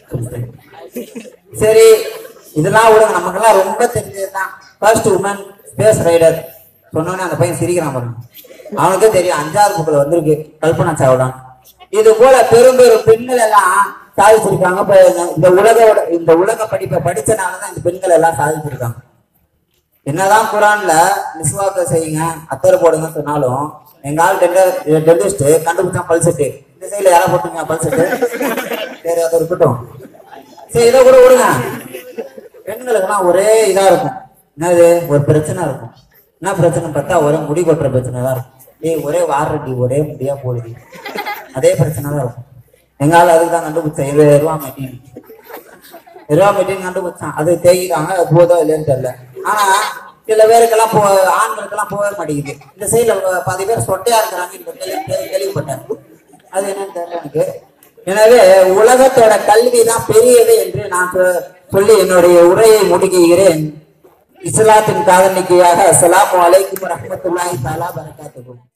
சரி, இதெல்லாம் விடுங்க, நமக்கெல்லாம் ரொம்ப தெரிஞ்சதுதான். ஃபர்ஸ்ட் உமன் ஸ்பேஸ் ரைடர் சொன்னோன்னே அந்த பையன் சிரிக்கிறான் பாருங்க. அவனுக்கே தெரியும், அஞ்சாவது புக்கில் வந்திருக்கு கல்பனா சாவ்லான். இது போல பெரும் பெரும் பெண்கள் எல்லாம் சாதிச்சிருக்காங்க. இந்த உலகோட இந்த உலக படிப்பை படிச்சனாலதான் இந்த பெண்கள் எல்லாம் சாதிச்சிருக்காங்க. என்னதான் குரான்ல மிஸ்வாக்க செய்யுங்க அத்தர் போடுங்க சொன்னாலும் எங்க ஆள் டென்டிஸ்ட் கண்டுபிடிச்சா பல்செட்டு. இந்த சைட்ல யாரா போட்டுங்க பல்செட்டு? சரி, அது இருக்கட்டும். சரி, இதை கூட விடுங்க. பெண்களுக்குலாம் ஒரே இதா இருக்கும். என்னது? ஒரு பிரச்சனை இருக்கும். என்ன பிரச்சனை பார்த்தா ஒரே முடி கொட்டுற பிரச்சனை தான் இருக்கும். ஏய் ஒரே வாரடி ஒரே முடியா போடுது, அதே பிரச்சனை தான் இருக்கும். எங்கால அதுக்கு தான் கண்டுபிடிச்சேன். இருபது ரூபா மெட்டின் ரூபா மெட்டின் கண்டுபிடிச்சான். அது தேய்கிறாங்க, அது போதோ இல்லைன்னு தெரியல. ஆனா சில பேருக்கெல்லாம் போ ஆண்களுக்கெல்லாம் போகவே மாட்டேங்குது. இந்த சைட்ல பாதி பேர் சொட்டையா இருக்கிறாங்க. இந்த கேள்வி கேள்விப்பட்டேன். அது என்னன்னு தெரியல எனக்கு. எனவே உலகத்தோட கல்வி தான் பெரியது என்று நான் சொல்லி என்னுடைய உரையை முடிக்கிறேன். இஸ்லாத்தின் காதலிக்கையாக அஸ்ஸலாமு அலைக்கும் வரஹ்மத்துல்லாஹி தஆலா பரகாத்துஹு.